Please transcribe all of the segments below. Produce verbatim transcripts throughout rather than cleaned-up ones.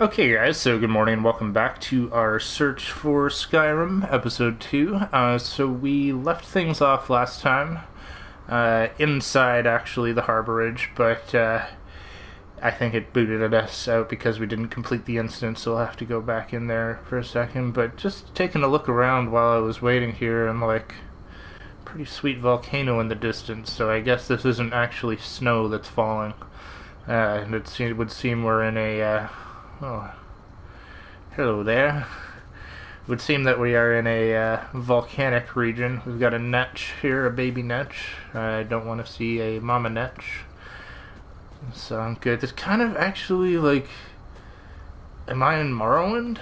Okay, guys, so good morning and welcome back to our Search for Skyrim, Episode two. Uh, so we left things off last time, uh, inside, actually, the Harborage, but uh, I think it booted us out because we didn't complete the instance, so we'll have to go back in there for a second. But just taking a look around while I was waiting here, and like, pretty sweet volcano in the distance, so I guess this isn't actually snow that's falling. Uh, and it, se- it would seem we're in a... Uh, Oh, hello there. It would seem that we are in a uh, volcanic region. We've got a netch here, a baby netch. I don't want to see a mama netch. So I'm good. It's kind of actually like... Am I in Morrowind?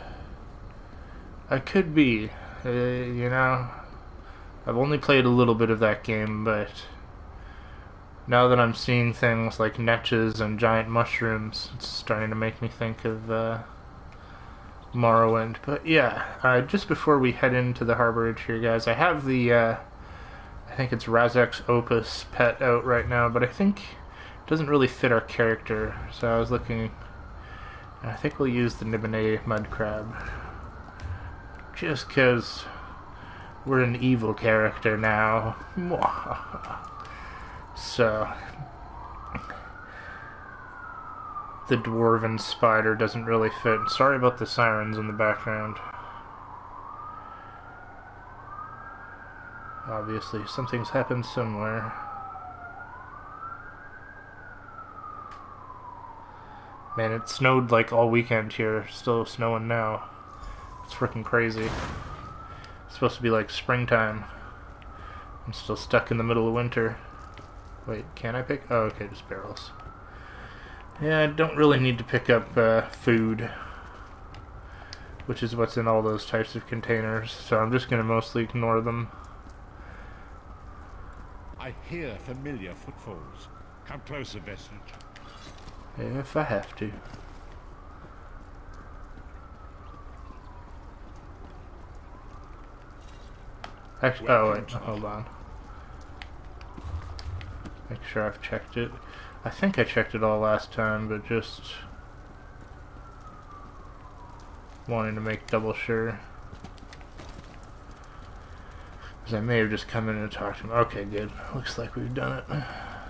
I could be. Uh, you know, I've only played a little bit of that game, but... Now that I'm seeing things like netches and giant mushrooms, it's starting to make me think of uh, Morrowind. But yeah, uh, just before we head into the Harborage here, guys, I have the, uh, I think it's Razek's Opus pet out right now, but I think it doesn't really fit our character. So I was looking, and I think we'll use the Nibene Mud Crab. Just because we're an evil character now. So, the dwarven spider doesn't really fit. Sorry about the sirens in the background. Obviously, something's happened somewhere. Man, it snowed like all weekend here. Still snowing now. It's freaking crazy. It's supposed to be like springtime. I'm still stuck in the middle of winter. Wait, can I pick? Oh, okay, just barrels. Yeah, I don't really need to pick up uh, food, which is what's in all those types of containers, so I'm just going to mostly ignore them. I hear familiar footfalls. Come closer, Vestige. If I have to. Actually, oh wait, hold on. Make sure I've checked it. I think I checked it all last time, but just wanting to make double sure. Because I may have just come in and talked to him. Okay, good. Looks like we've done it.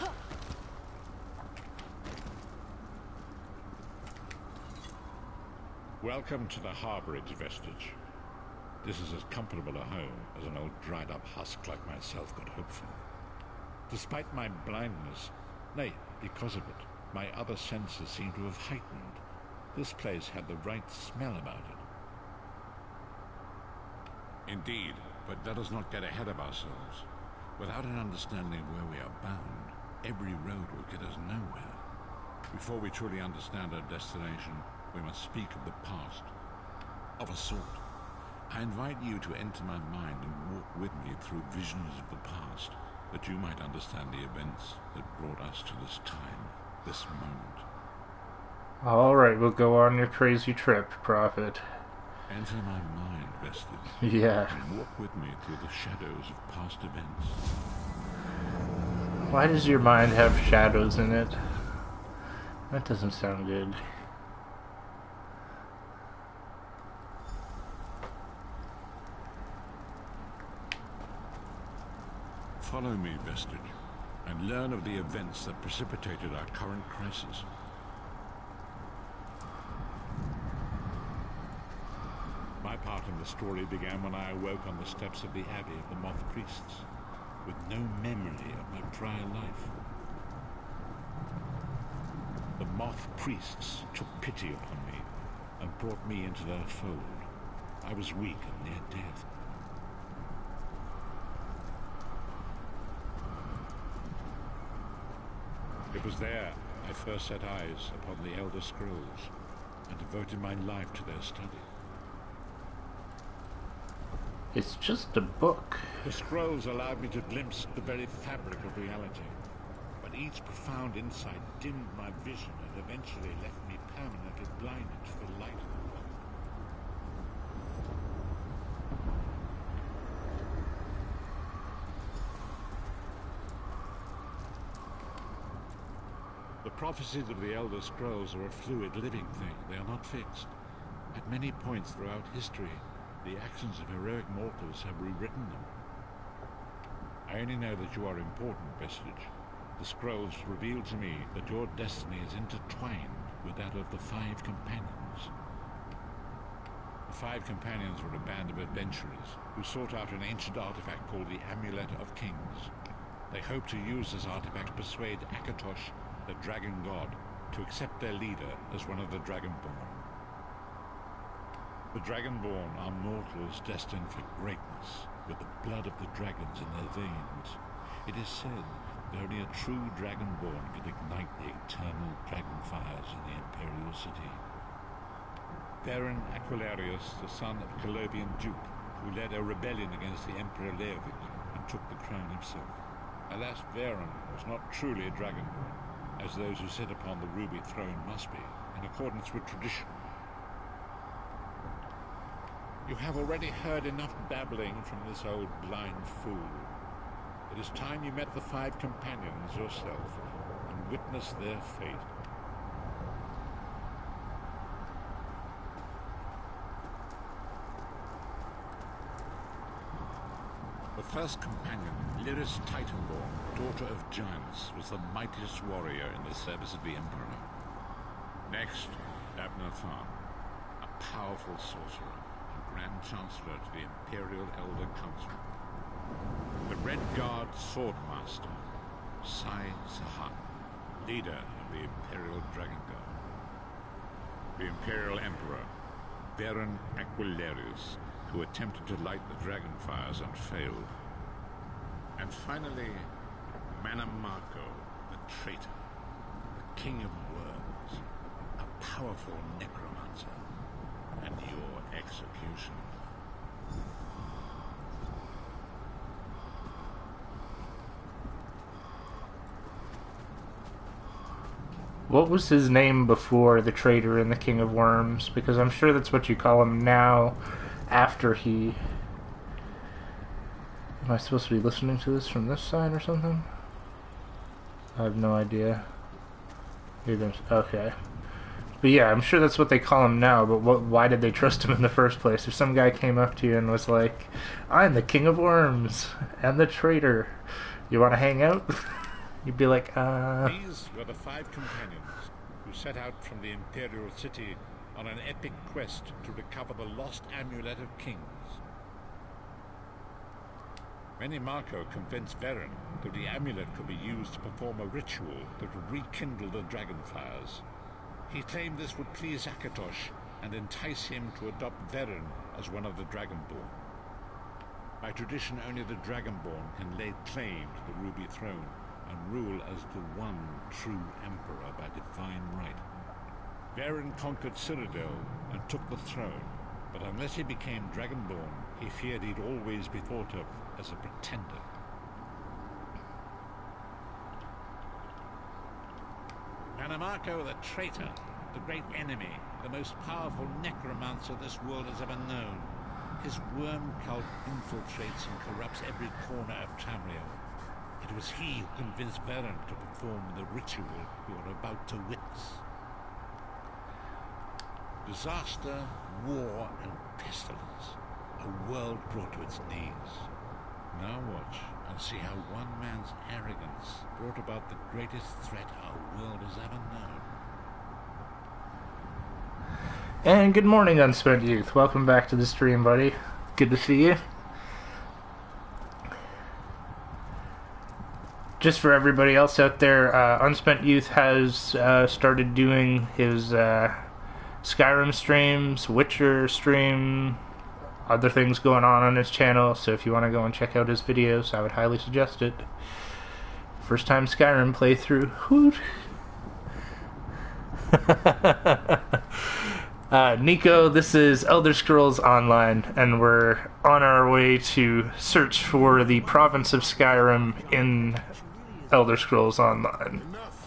Welcome to the Harborage, Vestige. This is as comfortable a home as an old dried-up husk like myself could hope for. Despite my blindness, nay, because of it, my other senses seem to have heightened. This place had the right smell about it. Indeed, but let us not get ahead of ourselves. Without an understanding of where we are bound, every road will get us nowhere. Before we truly understand our destination, we must speak of the past. Of a sort. I invite you to enter my mind and walk with me through visions of the past, that you might understand the events that brought us to this time, this moment. Alright, we'll go on your crazy trip, Prophet. Enter my mind, Vestige. Yeah. And walk with me through the shadows of past events. Why does your mind have shadows in it? That doesn't sound good. Follow me, Vestige, and learn of the events that precipitated our current crisis. My part in the story began when I awoke on the steps of the Abbey of the Moth Priests, with no memory of my prior life. The Moth Priests took pity upon me and brought me into their fold. I was weak and near death. It was there I first set eyes upon the Elder Scrolls and devoted my life to their study. It's just a book. The scrolls allowed me to glimpse the very fabric of reality, but each profound insight dimmed my vision and eventually left me permanently blinded to the light of the world. The prophecies of the Elder Scrolls are a fluid, living thing. They are not fixed. At many points throughout history, the actions of heroic mortals have rewritten them. I only know that you are important, Vestige. The scrolls reveal to me that your destiny is intertwined with that of the Five Companions. The Five Companions were a band of adventurers who sought out an ancient artifact called the Amulet of Kings. They hoped to use this artifact to persuade Akatosh, the Dragon God, to accept their leader as one of the Dragonborn. The Dragonborn are mortals destined for greatness, with the blood of the dragons in their veins. It is said that only a true Dragonborn could ignite the eternal dragon fires in the Imperial City. Varen Aquilarius, the son of Colovian Duke, who led a rebellion against the Emperor Leovic and took the crown himself. Alas, Varen was not truly a Dragonborn, as those who sit upon the Ruby Throne must be, in accordance with tradition. You have already heard enough babbling from this old blind fool. It is time you met the Five Companions yourself and witnessed their fate. The first companion, Lyris Titanborn, daughter of giants, was the mightiest warrior in the service of the Emperor. Next, Abner Tharn, a powerful sorcerer, Grand Chancellor to the Imperial Elder Council. The Red Guard Swordmaster, Sai Sahan, leader of the Imperial Dragon Guard. The Imperial Emperor, Varen Aquilarius, who attempted to light the dragon fires and failed. And finally, Manamako, the traitor, the King of Worms, a powerful necromancer, and your executioner. What was his name before the traitor and the King of Worms? Because I'm sure that's what you call him now, after he... Am I supposed to be listening to this from this side or something? I have no idea. You're gonna... Okay. But yeah, I'm sure that's what they call him now, but what, why did they trust him in the first place? If some guy came up to you and was like, I'm the King of Worms and the traitor, you want to hang out? You'd be like, uh... These were the Five Companions who set out from the Imperial City on an epic quest to recover the lost Amulet of Kings. Manamako convinced Varen that the amulet could be used to perform a ritual that would rekindle the dragon fires. He claimed this would please Akatosh and entice him to adopt Varen as one of the Dragonborn. By tradition, only the Dragonborn can lay claim to the Ruby Throne and rule as the one true Emperor by divine right. Varen conquered Cyrodiil and took the throne, but unless he became Dragonborn, he feared he'd always be thought of as a pretender. Manamako the traitor, the great enemy, the most powerful necromancer this world has ever known. His worm cult infiltrates and corrupts every corner of Tamriel. It was he who convinced Varen to perform the ritual we are about to witness. Disaster, war, and pestilence. A world brought to its knees. Now watch and see how one man's arrogance brought about the greatest threat our world has ever known. And good morning, Unspent Youth. Welcome back to the stream, buddy. Good to see you. Just for everybody else out there, uh, Unspent Youth has uh, started doing his uh, Skyrim streams, Witcher stream, other things going on on his channel, so if you want to go and check out his videos, I would highly suggest it. First time Skyrim playthrough. Hoot! uh, Nico, this is Elder Scrolls Online, and we're on our way to search for the province of Skyrim in Elder Scrolls Online.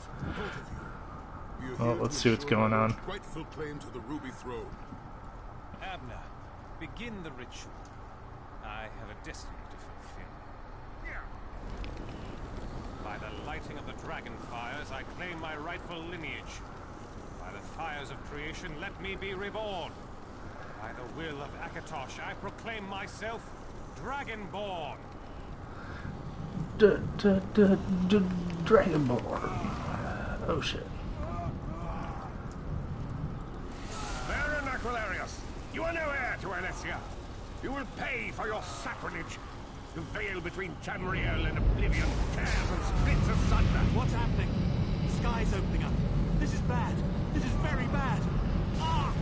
Well, let's see what's going on. Rightful claim to the Ruby Throne. Abner, begin the ritual. I have a destiny to fulfill. By the lighting of the dragon fires, I claim my rightful lineage. By the fires of creation, let me be reborn. By the will of Akatosh, I proclaim myself Dragonborn. D d d d Dragonborn. Oh shit. Baron Aquilarius, you are no heir to Alessia. You will pay for your sacrilege. The veil between Tamriel and Oblivion tears and splits asunder. What's happening? The sky's opening up. This is bad. This is very bad. Ah!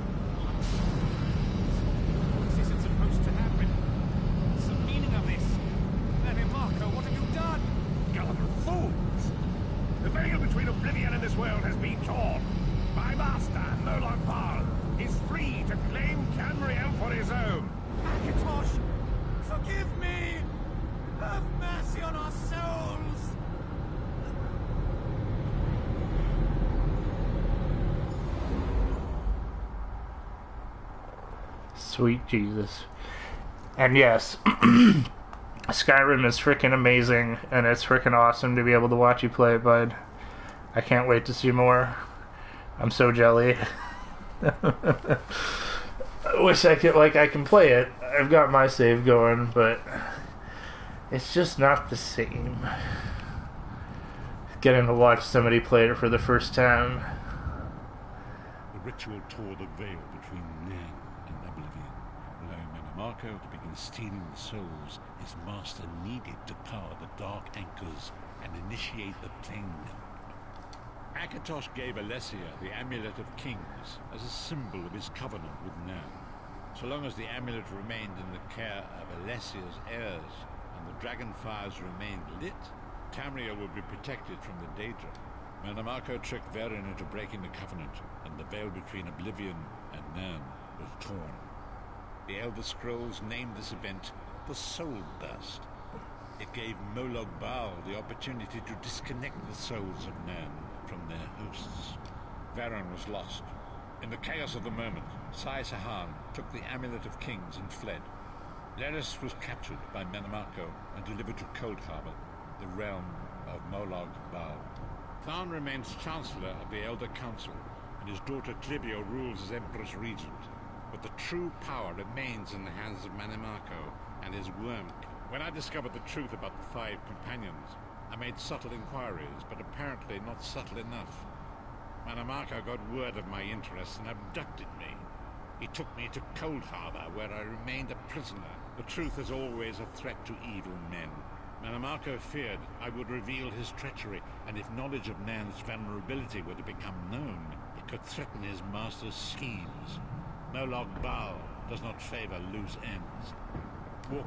This isn't supposed to happen. What's the meaning of this? Manimarco, what have you done? Gullible fools! The veil between Oblivion and this world has been torn. My master, Molag Bal, is free to claim Tamriel for his own. Akatosh, forgive me! Have mercy on our souls! Sweet Jesus. And yes, Skyrim is freaking amazing, and it's freaking awesome to be able to watch you play it, bud. I can't wait to see more. I'm so jelly. I wish I could, like, I can play it. I've got my save going, but it's just not the same. Getting to watch somebody play it for the first time. The ritual tore the veil between Nan and Oblivion, allowing Manimarco to begin stealing the souls his master needed to power the Dark Anchors and initiate the Plane. Akatosh gave Alessia the Amulet of Kings as a symbol of his covenant with Nan. So long as the amulet remained in the care of Alessia's heirs and the dragon fires remained lit, Tamriel would be protected from the Daedra. Manimarco tricked Verin into breaking the covenant, and the veil between Oblivion and Nan was torn. The Elder Scrolls named this event the Soul Burst. It gave Molag Bal the opportunity to disconnect the souls of Nan from their hosts. Verin was lost. In the chaos of the moment, Sai Sahan took the Amulet of Kings and fled. Leris was captured by Manimarco and delivered to Cold Harbor, the realm of Molag Bal. Tharn remains Chancellor of the Elder Council, and his daughter Clibio rules as Empress Regent. But the true power remains in the hands of Manimarco and his worm. When I discovered the truth about the five companions, I made subtle inquiries, but apparently not subtle enough. Manimarco got word of my interests and abducted me. He took me to Cold Harbor, where I remained a prisoner. The truth is always a threat to evil men. Manimarco feared I would reveal his treachery, and if knowledge of Nan's vulnerability were to become known, it could threaten his master's schemes. Molag Bal does not favor loose ends. Walk.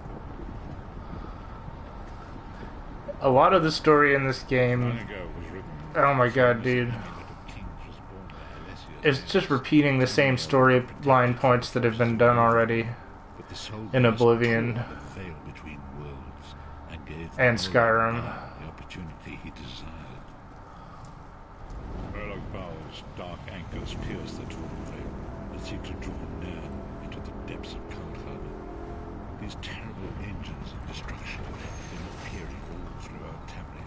A lot of the story in this game, Long ago was written. oh my god, dude. It's just repeating the same storyline points that have been done already in Oblivion and Skyrim. The opportunity he desired. Molag Bal's dark anchors pierce the torn veil and seek to draw Nan into the depths of Cold Harbor. These terrible engines of destruction have been appearing all throughout Tamriel.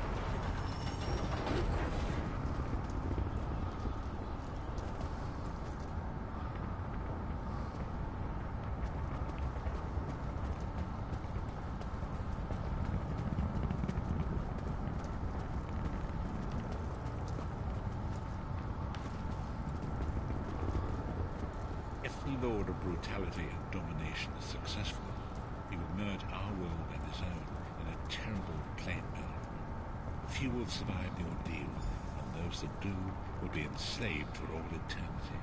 Lord of brutality and domination is successful, he would merge our world and his own in a terrible plane battle. Few will survive the ordeal, and those that do will be enslaved for all eternity.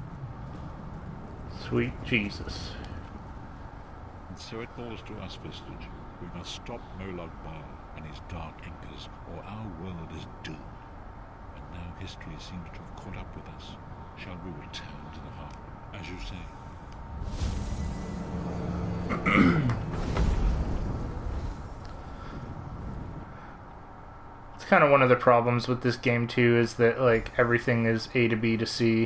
Sweet Jesus. And so it falls to us, Vestige. We must stop Molag Bal and his dark anchors, or our world is doomed. And now history seems to have caught up with us. Shall we return to the heart? As you say. It's kind of one of the problems with this game too, is that like everything is A to B to C,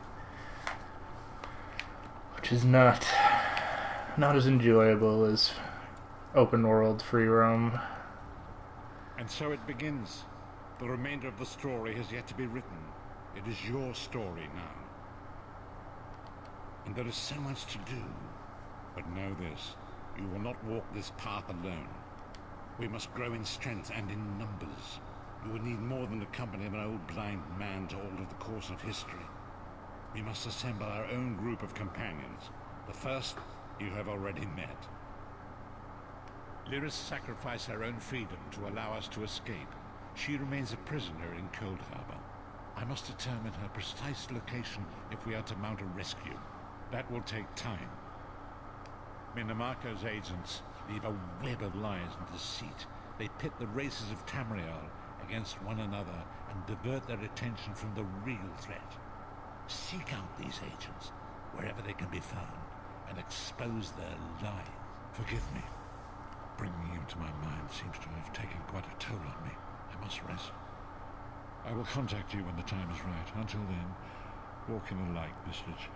which is not not as enjoyable as open world free roam. And so it begins. The remainder of the story has yet to be written. It is your story now. And there is so much to do. But know this, you will not walk this path alone. We must grow in strength and in numbers. You will need more than the company of an old blind man to alter the course of history. We must assemble our own group of companions. The first you have already met. Lyris sacrificed her own freedom to allow us to escape. She remains a prisoner in Cold Harbor. I must determine her precise location if we are to mount a rescue. That will take time. Minimarco's agents leave a web of lies and deceit. They pit the races of Tamriel against one another and divert their attention from the real threat. Seek out these agents, wherever they can be found, and expose their lies. Forgive me. Bringing you to my mind seems to have taken quite a toll on me. I must rest. I will contact you when the time is right. Until then, walk in the light, Mistress.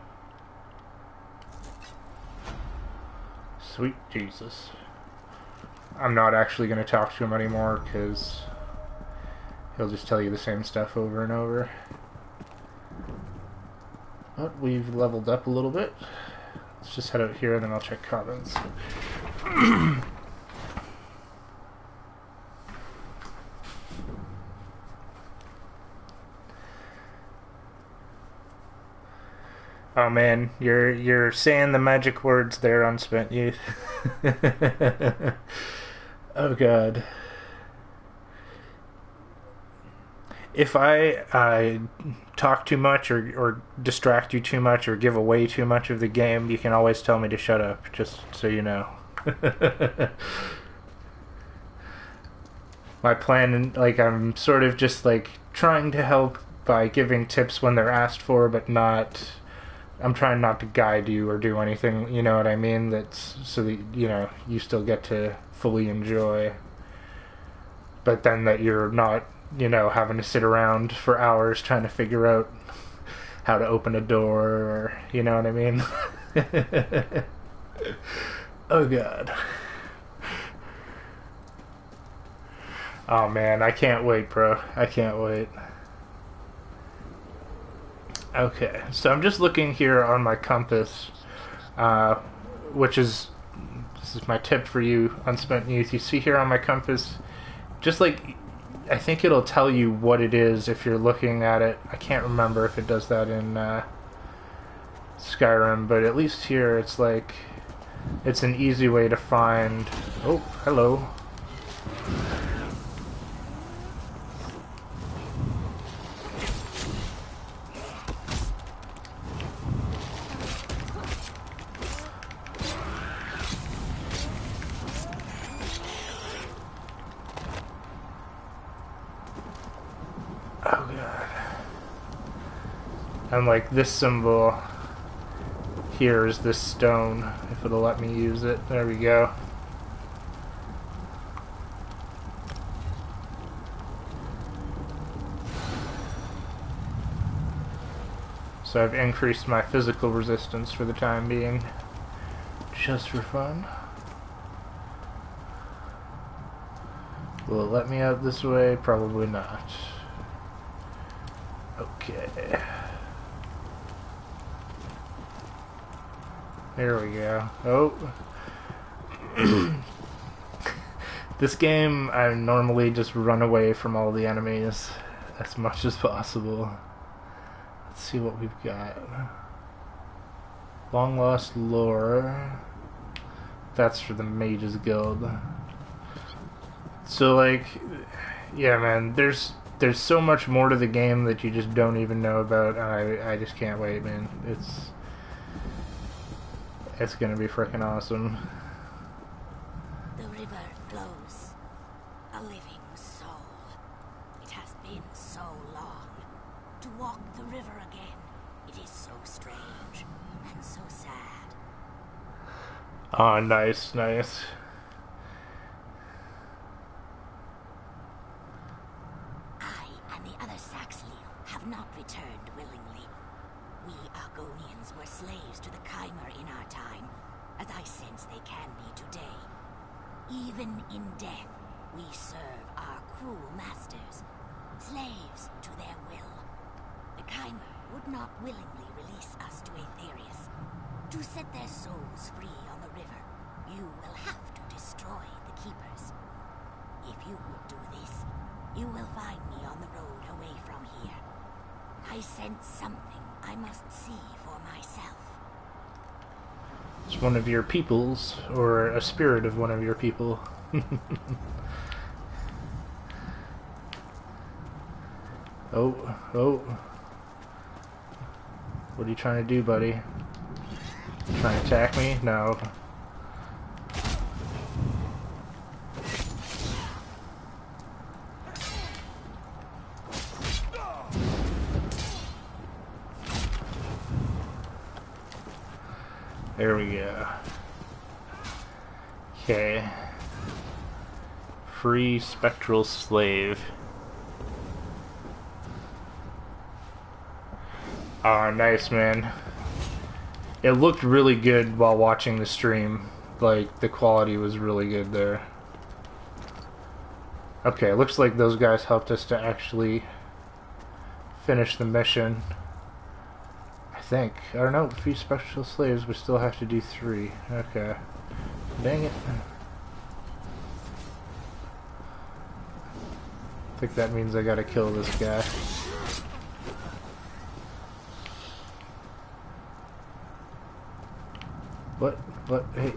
Sweet Jesus. I'm not actually going to talk to him anymore, because he'll just tell you the same stuff over and over. But we've leveled up a little bit. Let's just head out here, and then I'll check comments. Oh man, you're you're saying the magic words there, Unspent Youth. Oh god. If I uh, talk too much or, or distract you too much or give away too much of the game, you can always tell me to shut up, just so you know. My plan, like, I'm sort of just like trying to help by giving tips when they're asked for, but not... I'm trying not to guide you or do anything, you know what I mean? That's so that, you know, you still get to fully enjoy. But then that you're not, you know, having to sit around for hours trying to figure out how to open a door or, you know what I mean? Oh god. Oh man, I can't wait, bro. I can't wait. Okay, so I'm just looking here on my compass, uh, which is, this is my tip for you, Unspent Youth. You see here on my compass, just like, I think it'll tell you what it is if you're looking at it. I can't remember if it does that in uh, Skyrim, but at least here it's like, it's an easy way to find, oh, hello. And like this symbol here is this stone, if it'll let me use it. There we go. So I've increased my physical resistance for the time being, just for fun. Will it let me out this way? Probably not. Okay. There we go. Oh. This game, I normally just run away from all the enemies as much as possible. Let's see what we've got. Long Lost Lore. That's for the Mages Guild. So, like, yeah, man, there's there's so much more to the game that you just don't even know about. I I just can't wait, man. It's it's gonna be freaking awesome. The river flows, a living soul. It has been so long. To walk the river again, it is so strange and so sad. Oh, nice, nice. I and the other Saxley have not returned willingly. We Argonians were slaves to the Chimer in our time, as I sense they can be today. Even in death, we serve our cruel masters, slaves to their will. The Chimer would not willingly release us to Aetherius. To set their souls free on the river, you will have to destroy the Keepers. If you would do this, you will find me on the road away from here. I sense something I must see for myself. It's one of your peoples, or a spirit of one of your people. Oh, oh. What are you trying to do, buddy? Trying to attack me? No. There we go. Okay. Free spectral slave. Ah, nice, man. It looked really good while watching the stream. Like, the quality was really good there. Okay, looks like those guys helped us to actually finish the mission. I think. I don't know, three special slaves, we still have to do three. Okay. Dang it. I think that means I gotta kill this guy. What? What? Hey.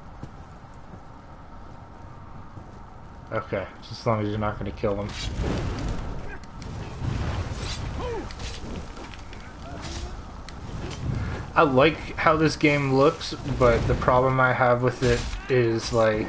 Okay, just as long as you're not going to kill him. I like how this game looks, but the problem I have with it is, like,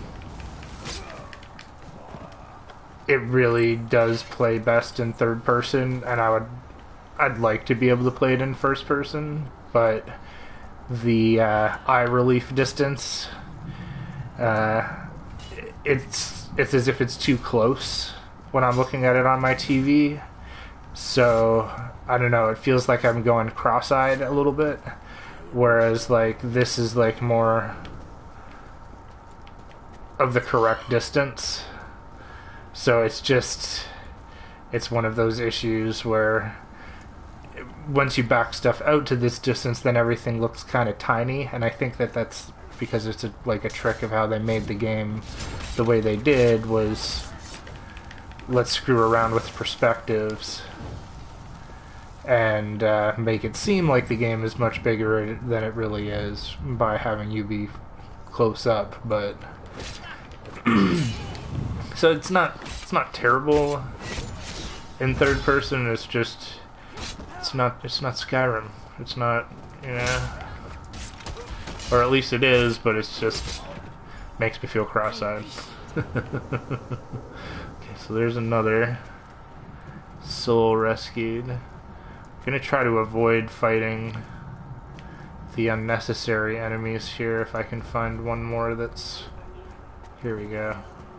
it really does play best in third person, and I would, I'd like to be able to play it in first person, but the uh, eye relief distance, uh, it's it's as if it's too close when I'm looking at it on my T V. So I don't know. It feels like I'm going cross-eyed a little bit, whereas like this is like more of the correct distance. So it's just it's one of those issues where once you back stuff out to this distance, then everything looks kind of tiny, and I think that that's because it's a, like a trick of how they made the game the way they did, was let's screw around with perspectives and uh, make it seem like the game is much bigger than it really is by having you be close up. But so it's not it's not terrible in third person. It's just It's not, it's not Skyrim. It's not, you know, or at least it is, but it's just, makes me feel cross-eyed. Okay, so there's another soul rescued. I'm gonna try to avoid fighting the unnecessary enemies here if I can find one more that's, here we go.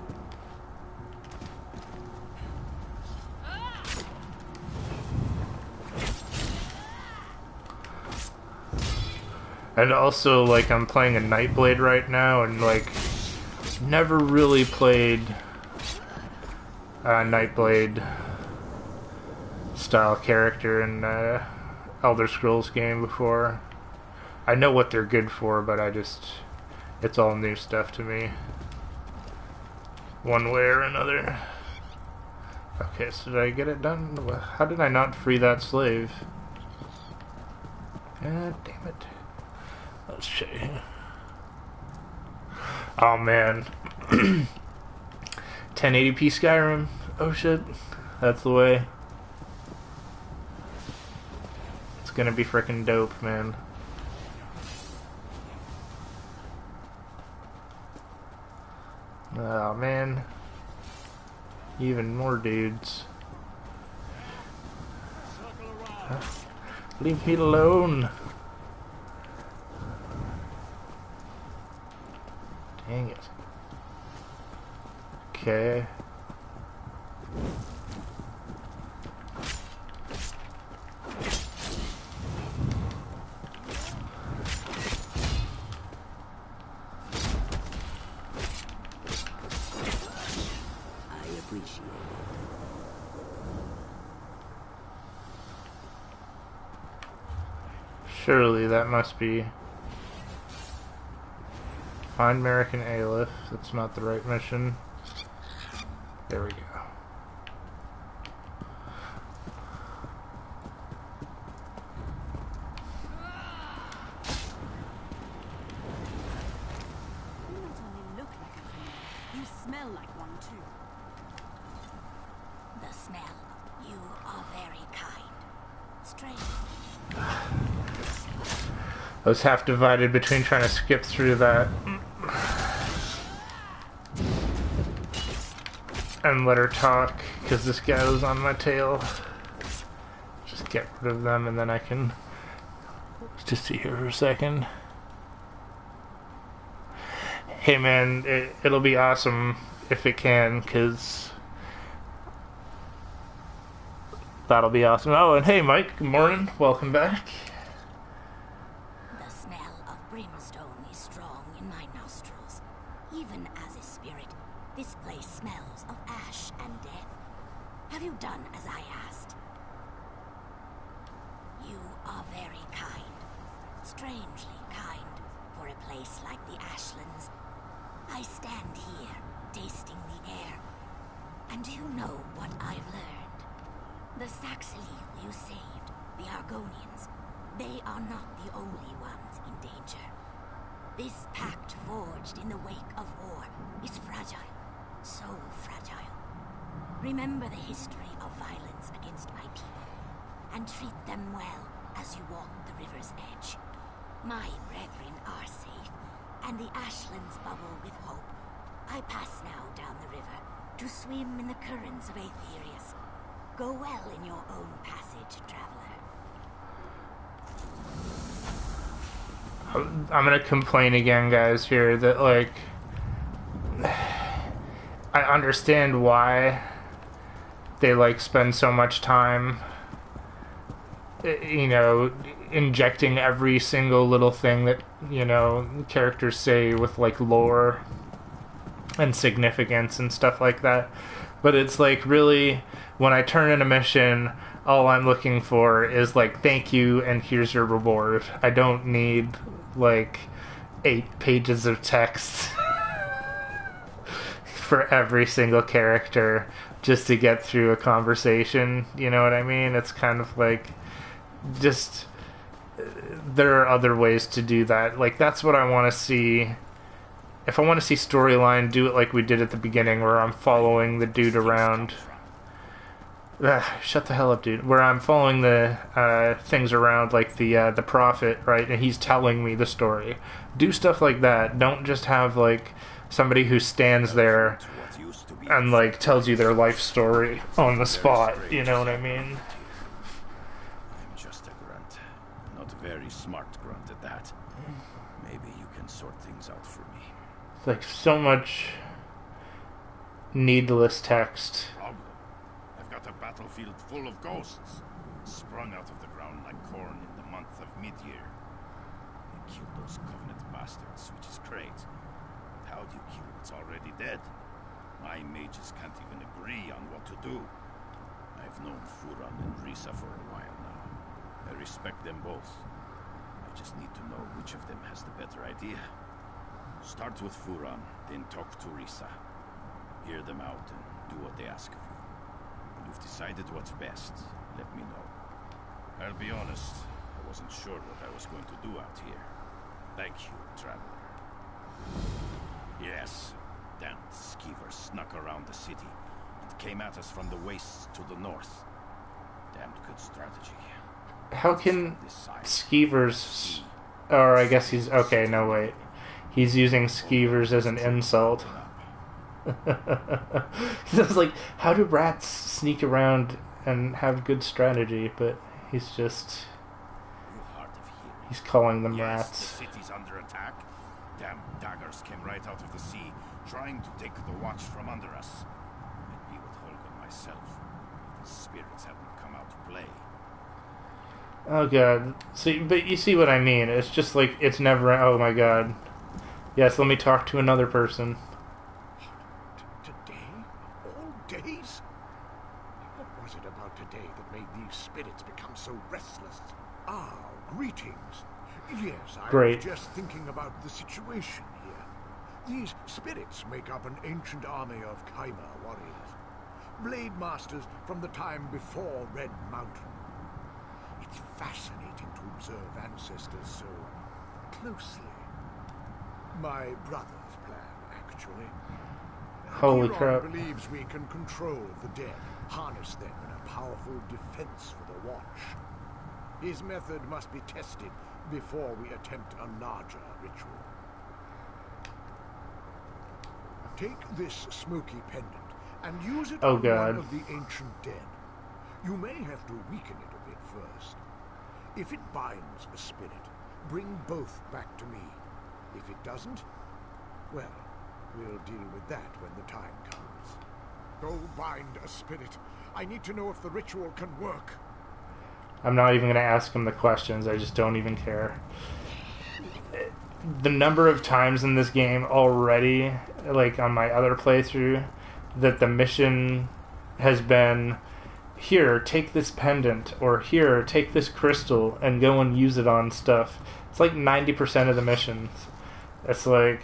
And also, like, I'm playing a Nightblade right now, and, like, never really played a Nightblade style character in uh, Elder Scrolls game before. I know what they're good for, but I just, it's all new stuff to me, one way or another. Okay, so did I get it done? How did I not free that slave? God damn it. Let's see. Oh man. ten eighty p Skyrim. Oh shit. That's the way. It's gonna be frickin' dope, man. Oh man. Even more dudes. Huh? Leave me alone. Dang it. Okay. I appreciate Surely that must be... Find American Aleph. That's not the right mission. There we go. You not only look like a familiar, you smell like one too. The smell. You are very kind. Strange. I was half divided between trying to skip through that and let her talk, because this guy was on my tail. Just get rid of them and then I can just see her for a second. Hey man, it, it'll be awesome if it can, because that'll be awesome. Oh, and hey Mike, good morning, welcome back. The smell of brimstone is strong in my nostrils. Even as a spirit, this place smells of ash and death. Have you done as I asked? You are very kind. Strangely kind for a place like the Ashlands. I stand here, tasting the air. And do you know what I've learned? The Saxeliu you saved, the Argonians, they are not the only ones in danger. This pact forged in the wake of war is fragile. So fragile. Remember the history of violence against my people, and treat them well as you walk the river's edge. My brethren are safe, and the Ashlands bubble with hope. I pass now down the river to swim in the currents of Aetherius. Go well in your own passage, traveler. I'm gonna complain again, guys, here, that, like, I understand why they, like, spend so much time, you know, injecting every single little thing that, you know, characters say with, like, lore and significance and stuff like that. But it's, like, really, when I turn in a mission, all I'm looking for is, like, thank you and here's your reward. I don't need, like, eight pages of text for every single character just to get through a conversation. You know what I mean? It's kind of like, just, there are other ways to do that. Like, that's what I want to see. If I want to see storyline, do it like we did at the beginning, where I'm following the dude around. Ugh, shut the hell up, dude. Where I'm following the uh, things around, like the uh, the prophet, right? And he's telling me the story. Do stuff like that. Don't just have, like, somebody who stands there and, like, tells you their life story on the spot. You know what I mean? I'm just a grunt. Not a very smart grunt at that. Maybe you can sort things out for me. Like, so much needless text. Problem. I've got a battlefield full of ghosts, sprung out of the ground like corn in the month of mid-year. They killed those Covenant bastards, which is great. But how do you kill what's already dead? My mages can't even agree on what to do. I've known Furan and Risa for a while now. I respect them both. I just need to know which of them has the better idea. Start with Furan, then talk to Risa. Hear them out and do what they ask of you. When you've decided what's best, let me know. I'll be honest, I wasn't sure what I was going to do out here. Thank you, traveler. Yes, damned skeever snuck around the city and came at us from the wastes to the north. Damned good strategy. How can skeevers... Or I guess he's... Okay, no, wait. He's using skeevers as an insult. It's like, how do rats sneak around and have good strategy? But he's just... He's calling them yes, rats. The city's under attack. Damn daggers came right out of the sea, trying to take the watch from under us. I'd be with Holger myself if the spirits hadn't come out to play. Oh god. See, but you see what I mean. It's just like, it's never... Oh my god. Yes, let me talk to another person. Today? Of all days? What was it about today that made these spirits become so restless? Ah, greetings. Yes, I Great. was just thinking about the situation here. These spirits make up an ancient army of Khyber warriors. Blade masters from the time before Red Mountain. It's fascinating to observe ancestors so closely. My brother's plan, actually. Holy Giron crap. believes we can control the dead, harness them in a powerful defense for the Watch. His method must be tested before we attempt a larger ritual. Take this smoky pendant and use it Oh, on God. one of the ancient dead. You may have to weaken it a bit first. If it binds a spirit, bring both back to me. If it doesn't, well, we'll deal with that when the time comes. Go bind a spirit. I need to know if the ritual can work. I'm not even going to ask him the questions. I just don't even care. The number of times in this game already, like on my other playthrough, that the mission has been, here, take this pendant, or here, take this crystal, and go and use it on stuff. It's like ninety percent of the missions. It's like,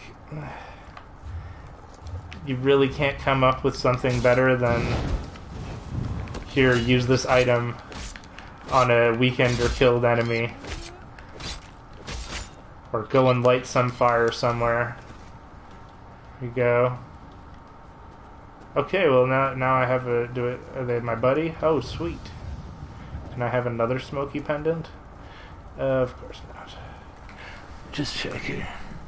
you really can't come up with something better than, here, use this item on a weakened or killed enemy. Or go and light some fire somewhere. Here you go. Okay, well now now I have a do it. Are they my buddy? Oh, sweet. Can I have another smoky pendant? Uh, of course not. Just checking.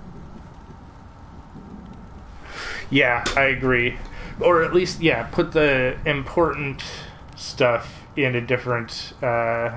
Yeah, I agree. Or at least, yeah, put the important stuff in a different uh,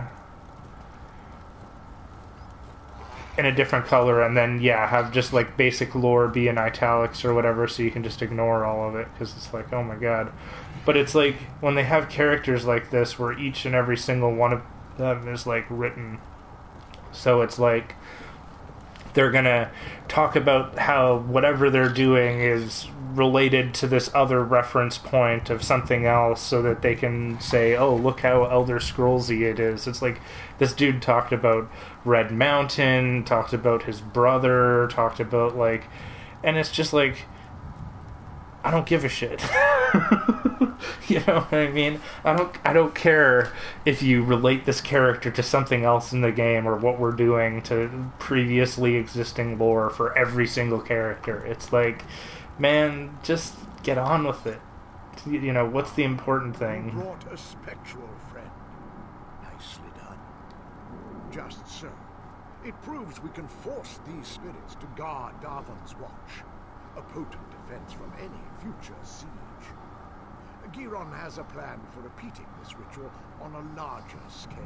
in a different color, and then yeah, have just like basic lore be in italics or whatever, so you can just ignore all of it, because it's like, oh my god. But it's like when they have characters like this where each and every single one of them is like written, so it's like they're gonna talk about how whatever they're doing is related to this other reference point of something else, so that they can say, oh, look how Elder Scrollsy it is. It's like this dude talked about Red Mountain, talked about his brother, talked about like, and it's just like, I don't give a shit. You know what I mean? I don't I don't care if you relate this character to something else in the game, or what we're doing to previously existing lore for every single character. It's like, man, just get on with it. You know, what's the important You thing? brought a spectral friend. Nicely done. Just so. It proves we can force these spirits to guard Darvan's watch. A potent defense from any future siege. Giron has a plan for repeating this ritual on a larger scale.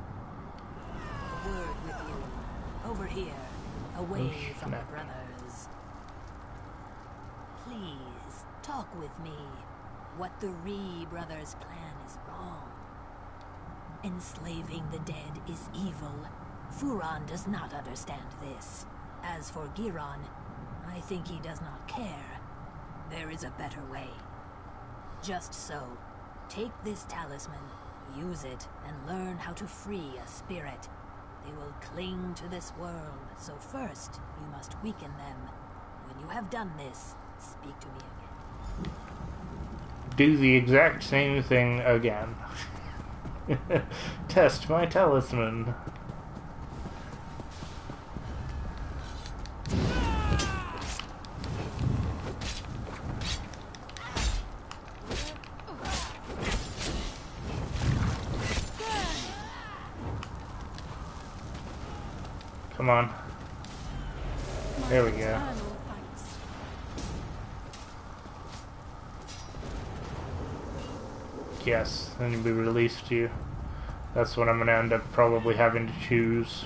A word with you. Over here, away Oh, from the snap. brothers. Please, talk with me. What the Ree brothers' plan is wrong. Enslaving the dead is evil. Furon does not understand this. As for Giron, I think he does not care. There is a better way. Just so, take this talisman, use it, and learn how to free a spirit. They will cling to this world, so first you must weaken them. When you have done this, speak to me again. Do the exact same thing again. Test my talisman. Come on. There we go. Yes, then you'll be released to you. That's what I'm going to end up probably having to choose.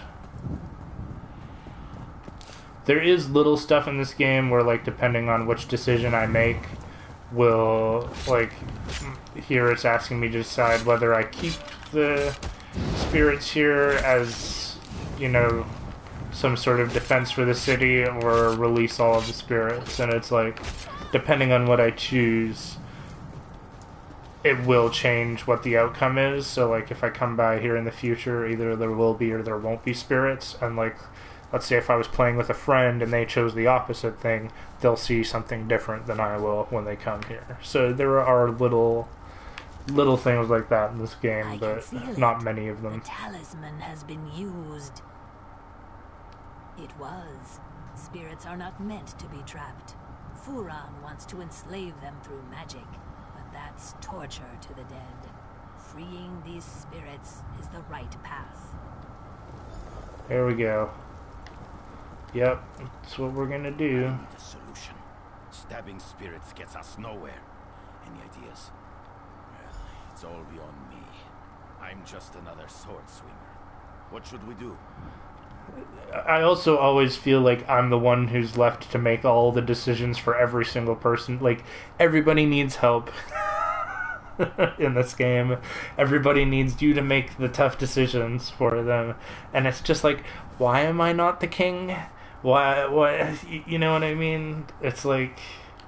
There is little stuff in this game where, like, depending on which decision I make, will, like, here it's asking me to decide whether I keep the spirits here as, you know, some sort of defense for the city, or release all of the spirits. And it's like, depending on what I choose, it will change what the outcome is. So, like, if I come by here in the future, either there will be or there won't be spirits. And, like, let's say if I was playing with a friend and they chose the opposite thing, they'll see something different than I will when they come here. So there are little little things like that in this game, I but can feel not it. many of them. The talisman has been used. It was. Spirits are not meant to be trapped. Furan wants to enslave them through magic, but that's torture to the dead. Freeing these spirits is the right path. There we go. Yep, that's what we're gonna do. I need a solution. Stabbing spirits gets us nowhere. Any ideas? Well, it's all beyond me. I'm just another sword swinger. What should we do? I also always feel like I'm the one who's left to make all the decisions for every single person. Like, everybody needs help in this game. Everybody needs you to make the tough decisions for them. And it's just like, why am I not the king? Why, why, you know what I mean? It's like,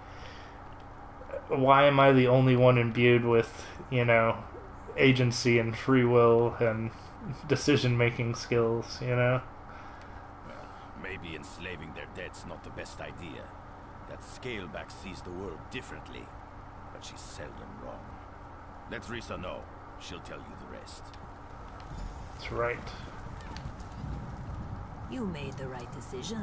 why am I the only one imbued with, you know, agency and free will and decision-making skills, you know? Maybe enslaving their dead's not the best idea. That Scaleback sees the world differently, but she's seldom wrong. Let Risa know. She'll tell you the rest. That's right. You made the right decision.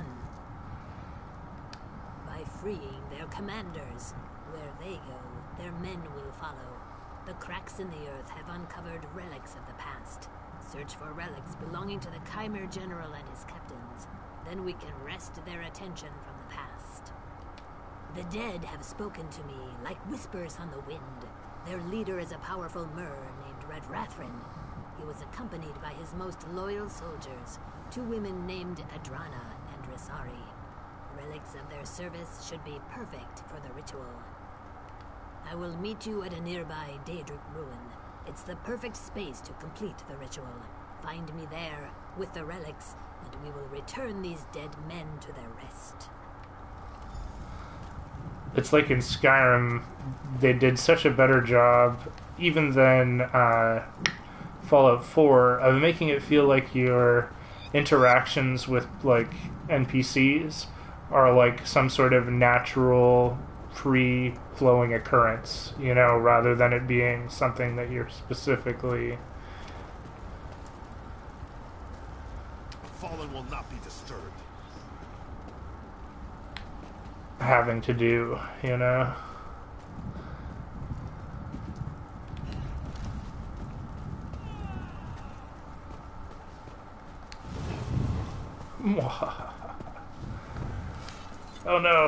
By freeing their commanders, where they go, their men will follow. The cracks in the earth have uncovered relics of the past. Search for relics belonging to the Khmer General and his captains. Then we can wrest their attention from the past. The dead have spoken to me like whispers on the wind. Their leader is a powerful Mer named Red Rathrin. He was accompanied by his most loyal soldiers, two women named Adrana and Risari. Relics of their service should be perfect for the ritual. I will meet you at a nearby Daedric ruin. It's the perfect space to complete the ritual. Find me there, with the relics, and we will return these dead men to their rest. It's like in Skyrim, they did such a better job, even than uh, Fallout four, of making it feel like your interactions with, like, N P Cs are like some sort of natural, free-flowing occurrence, you know, rather than it being something that you're specifically... The Fallen will not be disturbed. having to do, you know? Oh no!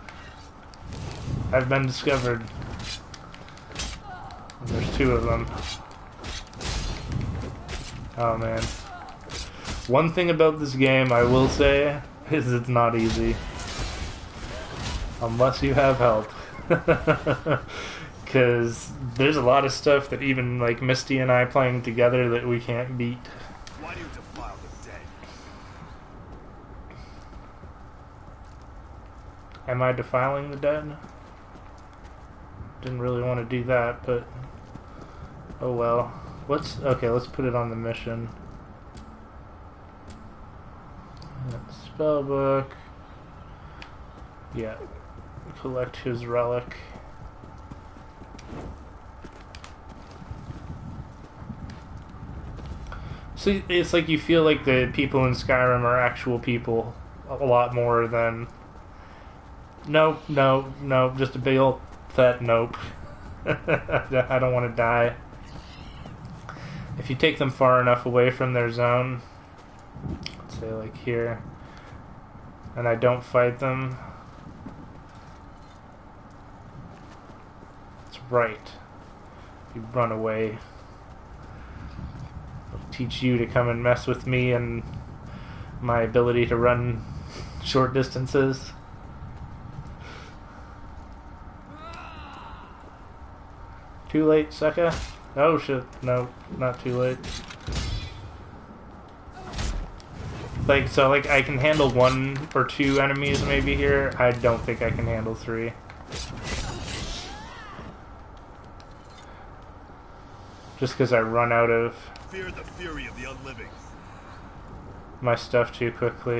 I've been discovered. There's two of them. Oh man. One thing about this game I will say is it's not easy. Unless you have help. Because there's a lot of stuff that even like Misty and I playing together that we can't beat. Why do you defile the dead? Am I defiling the dead? Didn't really want to do that, but oh well. Let's okay. Let's put it on the mission. Spellbook. Yeah. Collect his relic. So it's like you feel like the people in Skyrim are actual people a lot more than. Nope, no, no, just a big old fat nope. I don't want to die. If you take them far enough away from their zone, let's say like here, and I don't fight them, it's right. You run away. I'll teach you to come and mess with me and my ability to run short distances. Too late, sucker? Oh shit, no, not too late. Like, so like I can handle one or two enemies maybe here. I don't think I can handle three. Just because I run out of Fear the fury of the unliving. my stuff too quickly.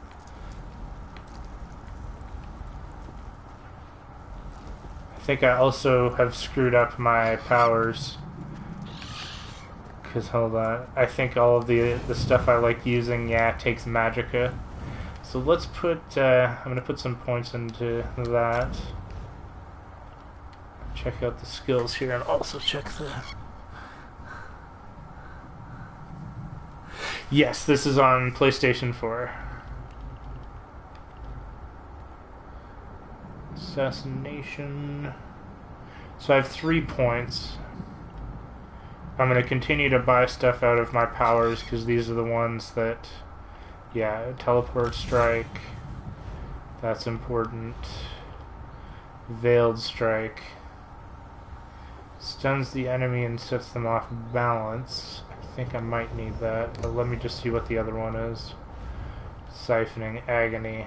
I think I also have screwed up my powers. Because, hold on, I think all of the the stuff I like using, yeah, takes magicka. So let's put, uh, I'm going to put some points into that. Check out the skills here and also check the... Yes, this is on PlayStation four. Assassination. So I have three points. I'm going to continue to buy stuff out of my powers because these are the ones that... Yeah, teleport strike. That's important. Veiled strike. Stuns the enemy and sets them off balance. I think I might need that, but let me just see what the other one is. Siphoning agony.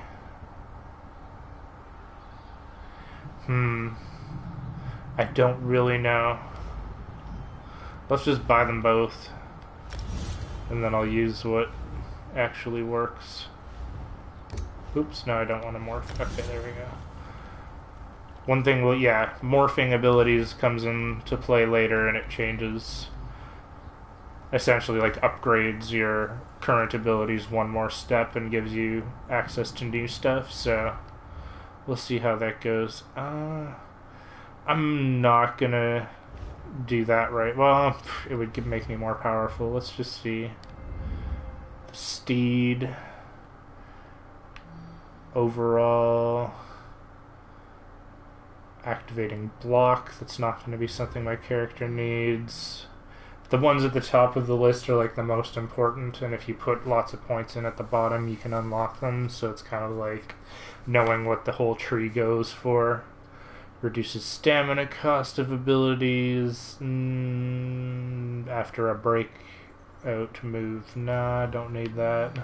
Hmm. I don't really know. Let's just buy them both. And then I'll use what actually works. Oops, no, I don't want to morph. Okay, there we go. One thing, well, yeah, morphing abilities comes into play later and it changes, essentially like upgrades your current abilities one more step and gives you access to new stuff, so we'll see how that goes. Uh, I'm not gonna do that right. Well, it would give, make me more powerful. Let's just see. Steed. Overall. Activating block. That's not going to be something my character needs. The ones at the top of the list are like the most important, and if you put lots of points in at the bottom, you can unlock them, so it's kind of like knowing what the whole tree goes for. Reduces stamina cost of abilities mm, after a breakout move. Nah, don't need that.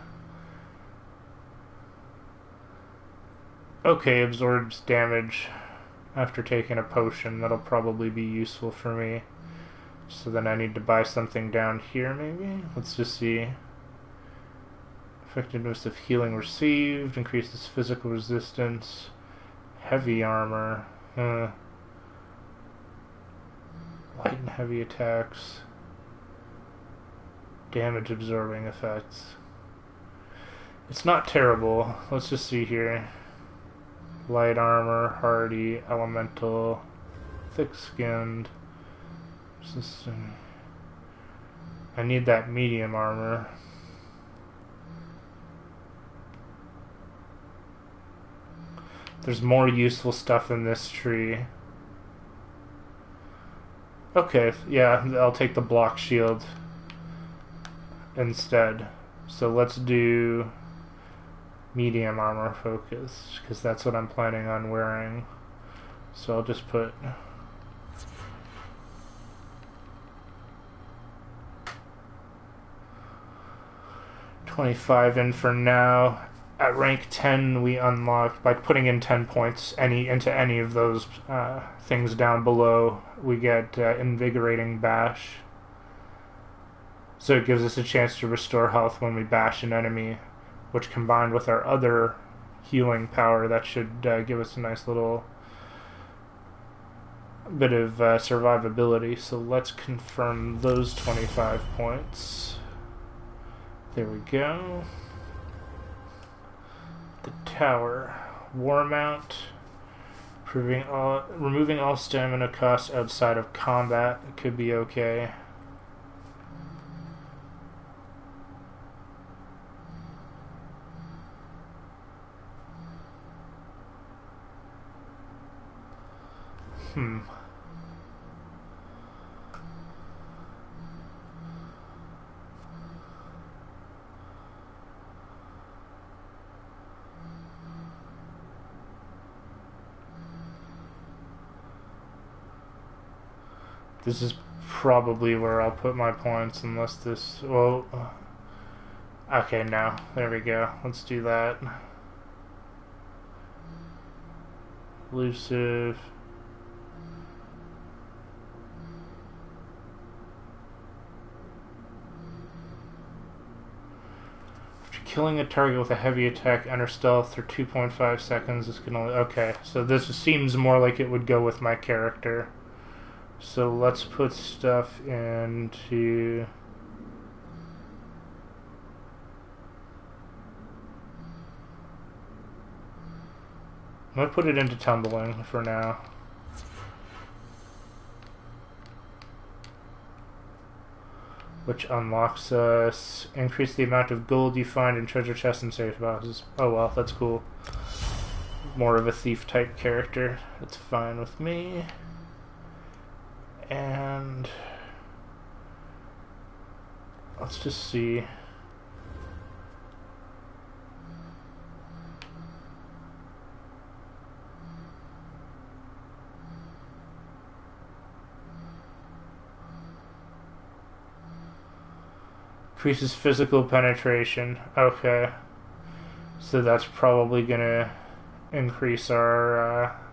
Okay, absorbs damage after taking a potion. That'll probably be useful for me. So then I need to buy something down here, maybe? Let's just see. Effectiveness of healing received. Increases physical resistance. Heavy armor. Uh, light and heavy attacks. Damage absorbing effects. It's not terrible. Let's just see here. Light armor, hardy, elemental, thick-skinned. I need that medium armor. There's more useful stuff in this tree. Okay, yeah, I'll take the block shield instead. So let's do medium armor focus, because that's what I'm planning on wearing. So I'll just put twenty-five in for now. At rank ten, we unlock, by putting in ten points any into any of those uh, things down below, we get uh, Invigorating Bash. So it gives us a chance to restore health when we bash an enemy, which combined with our other healing power, that should uh, give us a nice little bit of uh, survivability. So let's confirm those twenty-five points. There we go. The tower. War mount. Proving all, removing all stamina costs outside of combat. It could be okay. Hmm. This is probably where I'll put my points, unless this... Well... Okay, now. There we go. Let's do that. Elusive. killing a target with a heavy attack, enter stealth for two point five seconds. It's gonna... Okay, so this seems more like it would go with my character. So let's put stuff into... I'm gonna put it into tumbling for now. Which unlocks us. Increase the amount of gold you find in treasure chests and safe boxes. Oh well, that's cool. More of a thief type character. That's fine with me. And let's just see. Increases physical penetration. Okay. So that's probably gonna increase our, uh...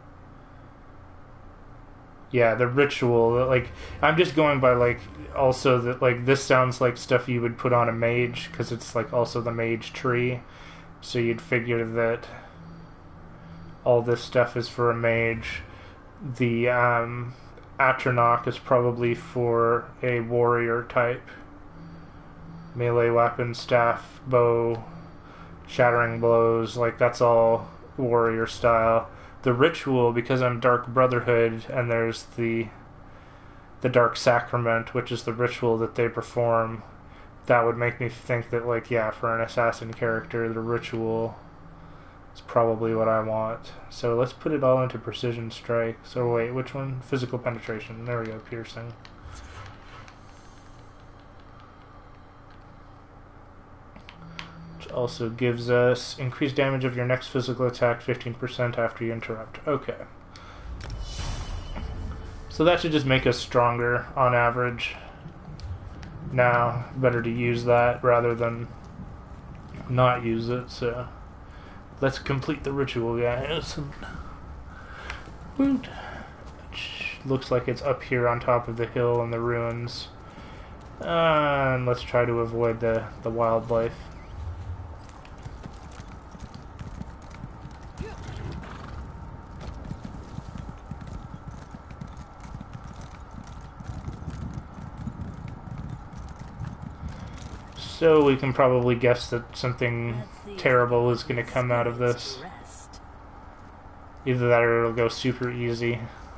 yeah, the ritual. Like, I'm just going by, like, also that, like, this sounds like stuff you would put on a mage, because it's, like, also the mage tree. So you'd figure that all this stuff is for a mage. The, um, Atronach is probably for a warrior type. Melee weapon, staff, bow, shattering blows, like that's all warrior style. The ritual, because I'm Dark Brotherhood, and there's the the Dark Sacrament, which is the ritual that they perform, that would make me think that, like, yeah, for an assassin character, the ritual is probably what I want. So let's put it all into precision strike. So wait, which one? Physical penetration. There we go, piercing. Also gives us increased damage of your next physical attack fifteen percent after you interrupt. Okay. So that should just make us stronger on average. Now, better to use that rather than not use it, so let's complete the ritual, guys. Woot. Which looks like it's up here on top of the hill in the ruins. Uh, and let's try to avoid the, the wildlife. So we can probably guess that something terrible is going to come out of this. Either that or it'll go super easy.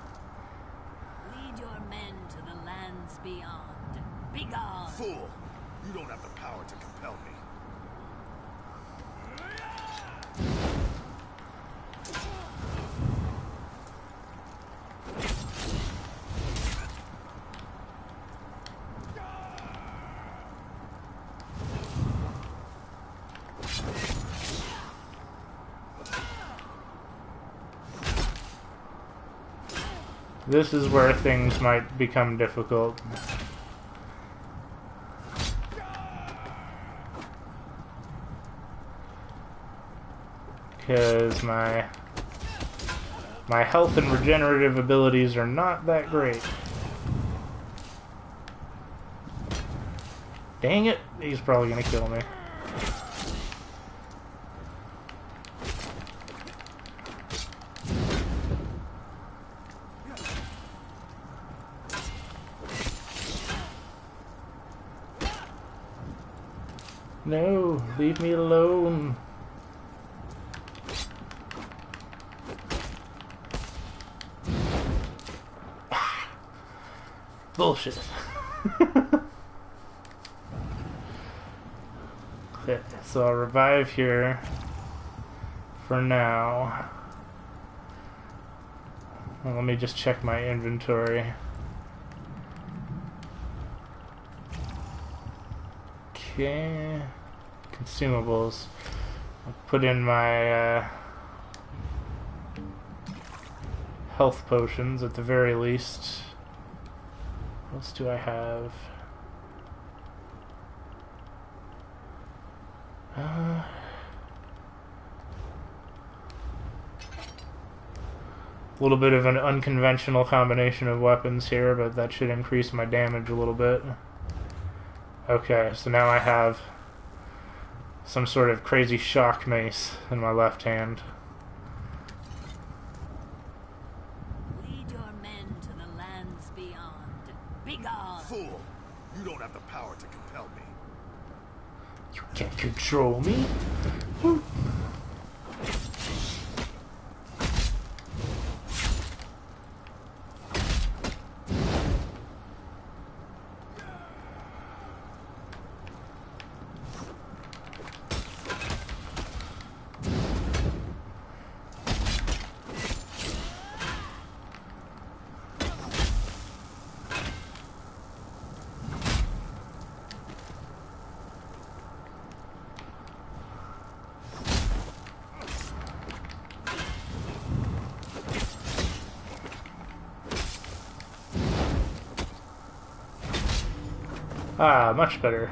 Lead your men to the lands beyond. Be gone! Fool! You don't have the power to compel me. This is where things might become difficult. Because my my health and regenerative abilities are not that great. Dang it, he's probably gonna kill me. No, leave me alone. Bullshit. Okay, so I'll revive here for now. Well, let me just check my inventory. Okay. Consumables. I'll put in my uh, health potions at the very least. What else do I have? Uh, a little bit of an unconventional combination of weapons here, but that should increase my damage a little bit. Okay, so now I have some sort of crazy shock mace in my left hand. Lead your men to the lands beyond. Begone! Fool! You don't have the power to compel me. You can't control me. Woo. Ah, much better.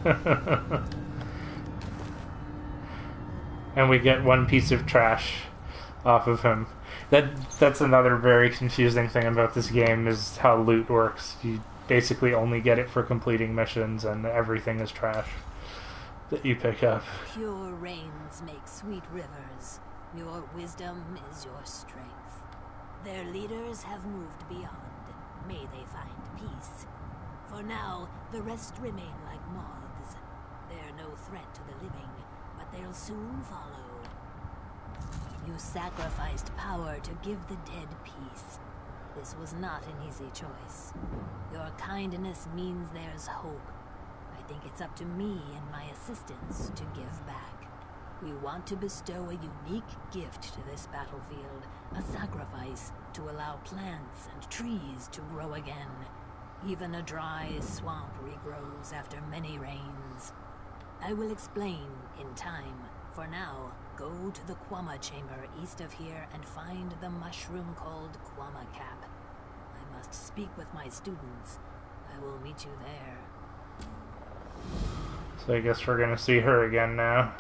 And we get one piece of trash off of him. That that's another very confusing thing about this game, is how loot works. You basically only get it for completing missions, and everything is trash that you pick up. Pure rains make sweet rivers. Your wisdom is your strength. Their leaders have moved beyond. May they find peace. For now, the rest remain like moths. They're no threat to the living, but they'll soon follow. You sacrificed power to give the dead peace. This was not an easy choice. Your kindness means there's hope. I think it's up to me and my assistants to give back. We want to bestow a unique gift to this battlefield, a sacrifice to allow plants and trees to grow again. Even a dry swamp regrows after many rains. I will explain in time. For now, go to the Quama chamber east of here and find the mushroom called Quama Cap. I must speak with my students. I will meet you there. So I guess we're gonna see her again now.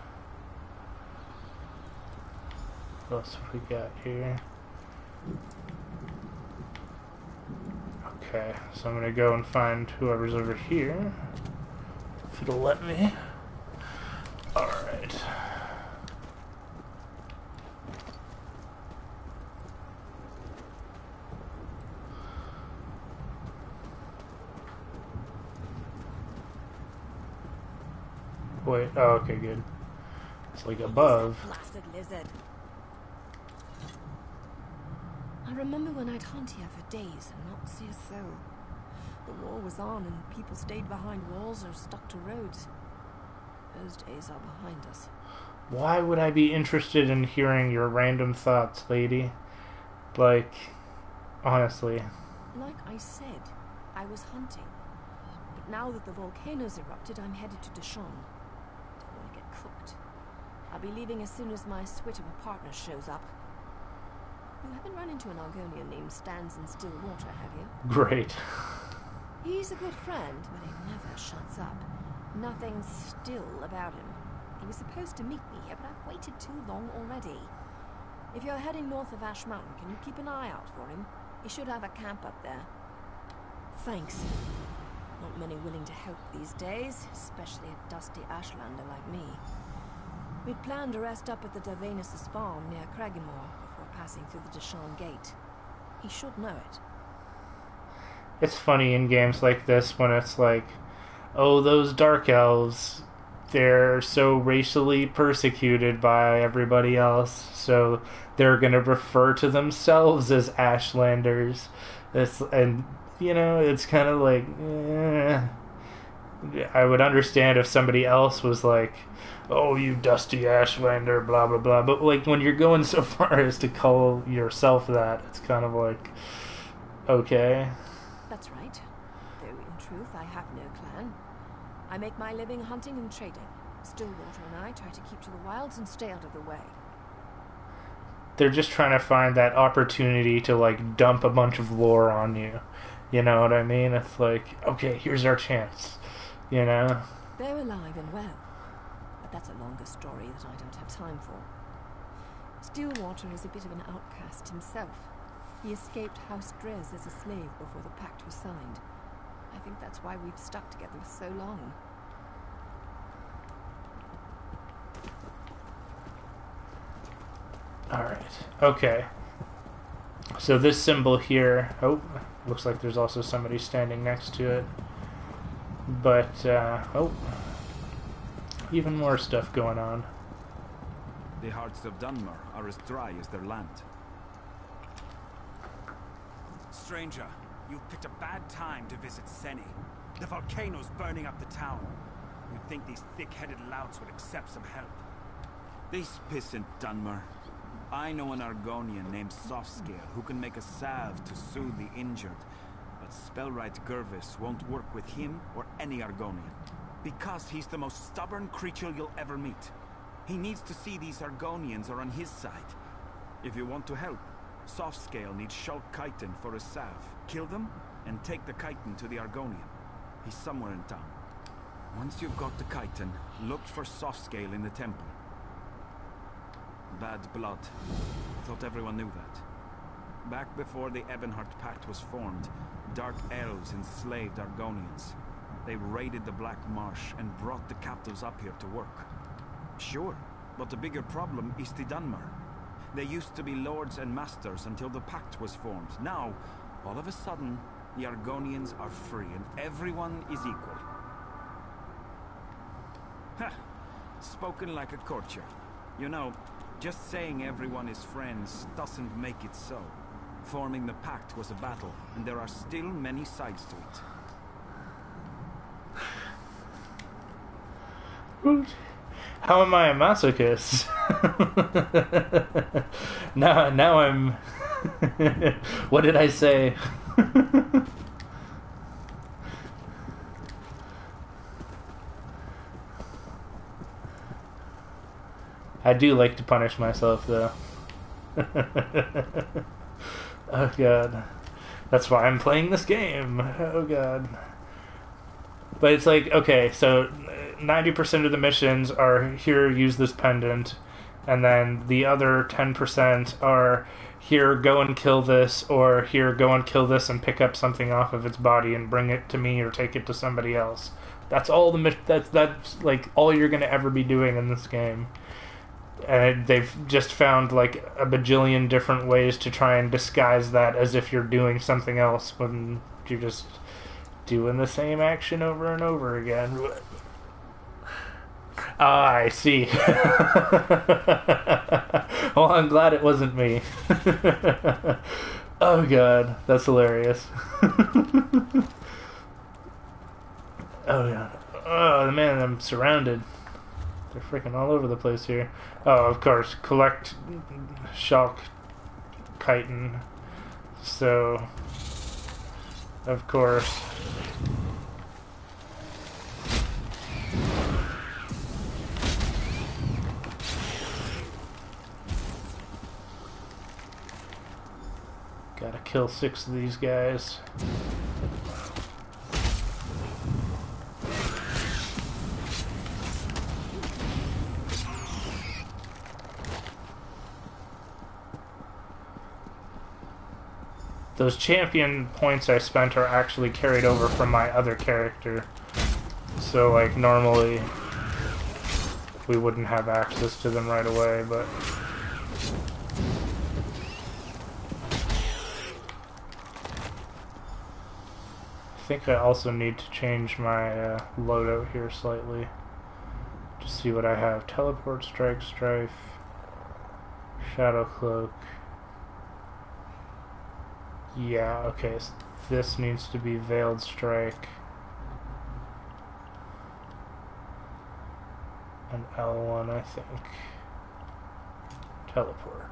What else have we got here? Okay, so I'm gonna go and find whoever's over here. If it'll let me. Alright. Wait, oh, okay, good. It's like above. Blasted lizard. I remember when I'd hunt here for days and not see a soul. The war was on and people stayed behind walls or stuck to roads. Those days are behind us. Why would I be interested in hearing your random thoughts, lady? Like, honestly. Like I said, I was hunting. But now that the volcano's erupted, I'm headed to Dachshund. Don't want to get cooked. I'll be leaving as soon as my swit of a partner shows up. You haven't run into an Argonian named Stands in Stillwater, have you? Great. He's a good friend, but he never shuts up. Nothing's still about him. He was supposed to meet me here, but I've waited too long already. If you're heading north of Ash Mountain, can you keep an eye out for him? He should have a camp up there. Thanks. Not many willing to help these days, especially a dusty Ashlander like me. We'd planned to rest up at the Davenus' farm near Cragimore before passing through the Dachshund Gate. He should know it. It's funny in games like this when it's like, oh, those dark elves, they're so racially persecuted by everybody else, so they're going to refer to themselves as Ashlanders. It's, and, you know, it's kind of like, eh. I would understand if somebody else was like, oh, you dusty Ashlander, blah, blah, blah. But, like, when you're going so far as to call yourself that, it's kind of like, okay. That's right. Though, in truth, I have no clan. I make my living hunting and trading. Stillwater and I try to keep to the wilds and stay out of the way. They're just trying to find that opportunity to, like, dump a bunch of lore on you. You know what I mean? It's like, okay, here's our chance. You know? They're alive and well. But that's a longer story that I don't have time for. Stillwater is a bit of an outcast himself. He escaped House Drez as a slave before the pact was signed. I think that's why we've stuck together for so long. Alright, okay. So this symbol here... Oh, looks like there's also somebody standing next to it. But, uh... oh. Even more stuff going on. The hearts of Dunmer are as dry as their land. Stranger, you've picked a bad time to visit Seni. The volcano's burning up the town. You'd think these thick-headed louts would accept some help. This pissant Dunmer. I know an Argonian named Softscale who can make a salve to soothe the injured. But Spellwright Gervis won't work with him or any Argonian. Because he's the most stubborn creature you'll ever meet. He needs to see these Argonians are on his side. If you want to help, Softscale needs Shulk Chiton for a salve. Kill them, and take the Chiton to the Argonian. He's somewhere in town. Once you've got the Chiton, look for Softscale in the temple. Bad blood. Thought everyone knew that. Back before the Ebonheart Pact was formed, Dark Elves enslaved Argonians. They raided the Black Marsh and brought the captives up here to work. Sure, but the bigger problem is the Dunmer. They used to be lords and masters until the pact was formed. Now, all of a sudden, the Argonians are free and everyone is equal. Ha! Spoken like a courtier. You know, just saying everyone is friends doesn't make it so. Forming the pact was a battle, and there are still many sides to it. How am I a masochist? now, now I'm... What did I say? I do like to punish myself, though. Oh, God. That's why I'm playing this game. Oh, God. But it's like, okay, so ninety percent of the missions are here, use this pendant, and then the other ten percent are here, go and kill this, or here, go and kill this and pick up something off of its body and bring it to me or take it to somebody else. That's all the that's that's like all you're going to ever be doing in this game. And they've just found like a bajillion different ways to try and disguise that as if you're doing something else when you're just doing the same action over and over again. Ah, I see. Well, I'm glad it wasn't me. Oh, God. That's hilarious. Oh, God. Oh, man, I'm surrounded. They're freaking all over the place here. Oh, of course. Collect Shulk Chiton. So, of course... Gotta kill six of these guys. Those champion points I spent are actually carried over from my other character. So, like, normally we wouldn't have access to them right away, but... I think I also need to change my uh, loadout here slightly to see what I have. Teleport, Strike, Strife, Shadow Cloak. Yeah, okay, so this needs to be Veiled Strike. And L one, I think. Teleport.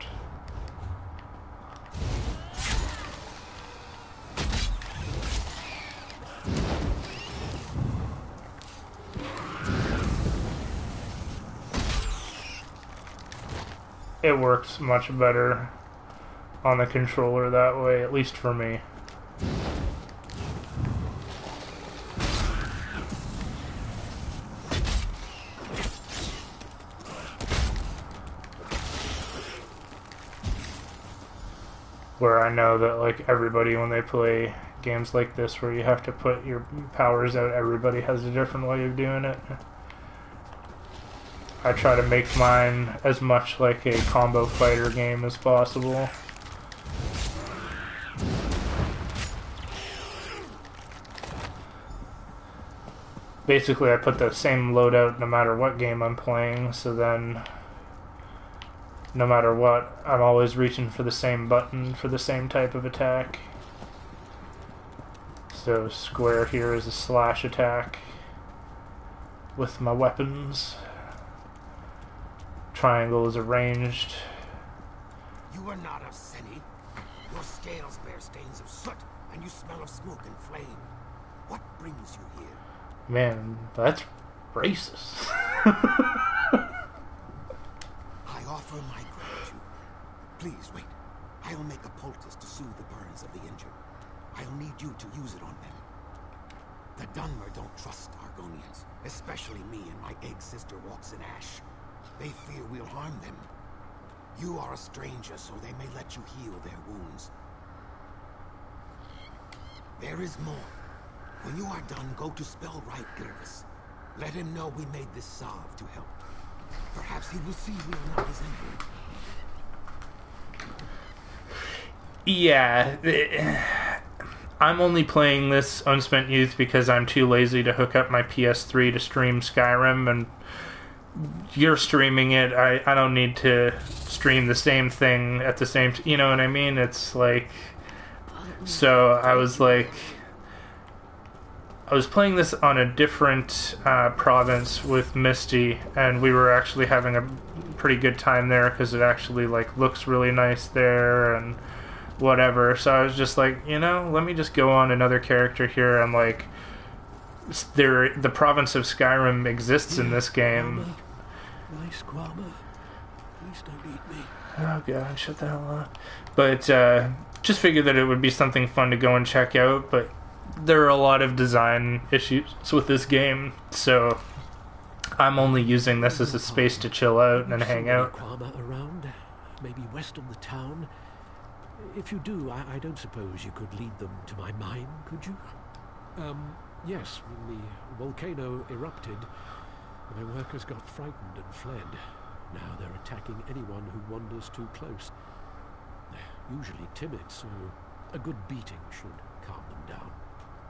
It works much better on the controller that way, at least for me. Where I know that like everybody, when they play games like this where you have to put your powers out, everybody has a different way of doing it. I try to make mine as much like a combo fighter game as possible. Basically, I put the same loadout no matter what game I'm playing, so then no matter what, I'm always reaching for the same button for the same type of attack. So square here is a slash attack with my weapons. Triangle is a ranged. You are not of Seni. Your scales bear stains of soot, and you smell of smoke and flame. What brings you here? Man, that's racist. I offer my gratitude. Please wait. I'll make a poultice to soothe the burns of the injured. I'll need you to use it on them. The Dunmer don't trust Argonians, especially me and my egg sister walks in ash. They fear we'll harm them. You are a stranger, so they may let you heal their wounds. There is more. When you are done, go to Spellright Gervis. Let him know we made this salve to help. Perhaps he will see we are not as injured. Yeah, I'm only playing this Unspent Youth because I'm too lazy to hook up my P S three to stream Skyrim, and you're streaming it. I, I don't need to stream the same thing at the same t- you know what I mean? It's like, so I was like, I was playing this on a different uh, province with Misty, and we were actually having a pretty good time there because it actually like looks really nice there and whatever. So I was just like, you know, let me just go on another character here. And like, there, the province of Skyrim exists in this game. Nice Kwama. Please don't eat me. Oh god, shut the hell up. But uh, just figured that it would be something fun to go and check out. But there are a lot of design issues with this game, so I'm only using this as a space to chill out and hang out. Kwama around, maybe west of the town. If you do, I, I don't suppose you could lead them to my mine, could you? Um, yes, when the volcano erupted, my workers got frightened and fled. Now they're attacking anyone who wanders too close. They're usually timid, so a good beating should calm them down.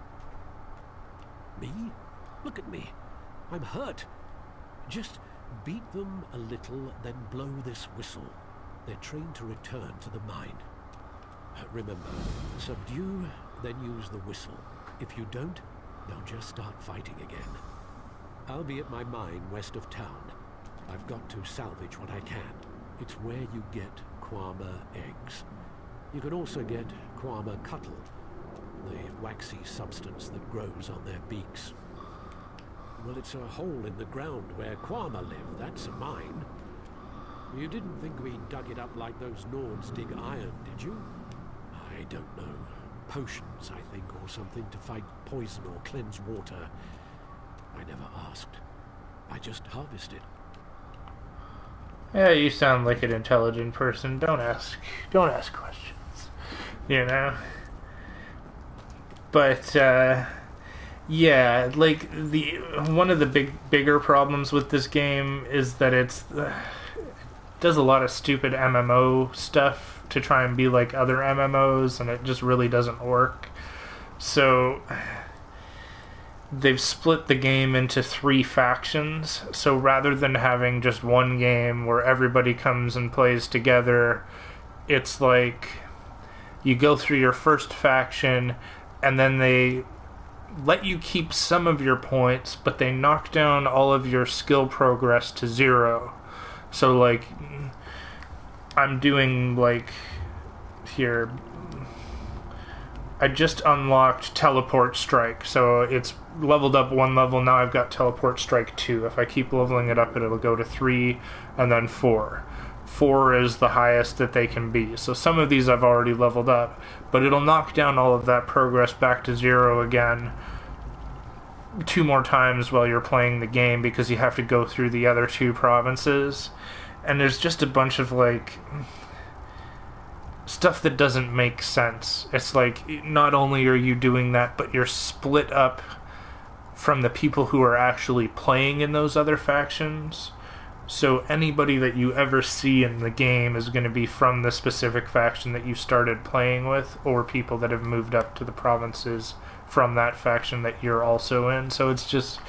Me? Look at me. I'm hurt. Just beat them a little, then blow this whistle. They're trained to return to the mine. Remember, subdue, then use the whistle. If you don't, they'll just start fighting again. I'll be at my mine west of town. I've got to salvage what I can. It's where you get Kwama eggs. You can also get Kwama cuttle, the waxy substance that grows on their beaks. Well, it's a hole in the ground where Kwama live. That's a mine. You didn't think we dug it up like those Nords dig iron, did you? I don't know. Potions, I think, or something to fight poison or cleanse water. I never asked. I just harvested. Yeah, you sound like an intelligent person. Don't ask. Don't ask questions. You know? But, uh... yeah, like, the one of the big bigger problems with this game is that it's... Uh, it does a lot of stupid M M O stuff to try and be like other M M Os, and it just really doesn't work. So they've split the game into three factions, so rather than having just one game where everybody comes and plays together, it's like you go through your first faction and then they let you keep some of your points, but they knock down all of your skill progress to zero. So like I'm doing, like, here, I just unlocked Teleport Strike, so it's leveled up one level, now I've got Teleport Strike two. If I keep leveling it up, it'll go to three, and then four. Four is the highest that they can be, so some of these I've already leveled up, but it'll knock down all of that progress back to zero again two more times while you're playing the game, because you have to go through the other two provinces. And there's just a bunch of, like, stuff that doesn't make sense. It's like, not only are you doing that, but you're split up from the people who are actually playing in those other factions. So anybody that you ever see in the game is going to be from the specific faction that you started playing with, or people that have moved up to the provinces from that faction that you're also in. So it's just...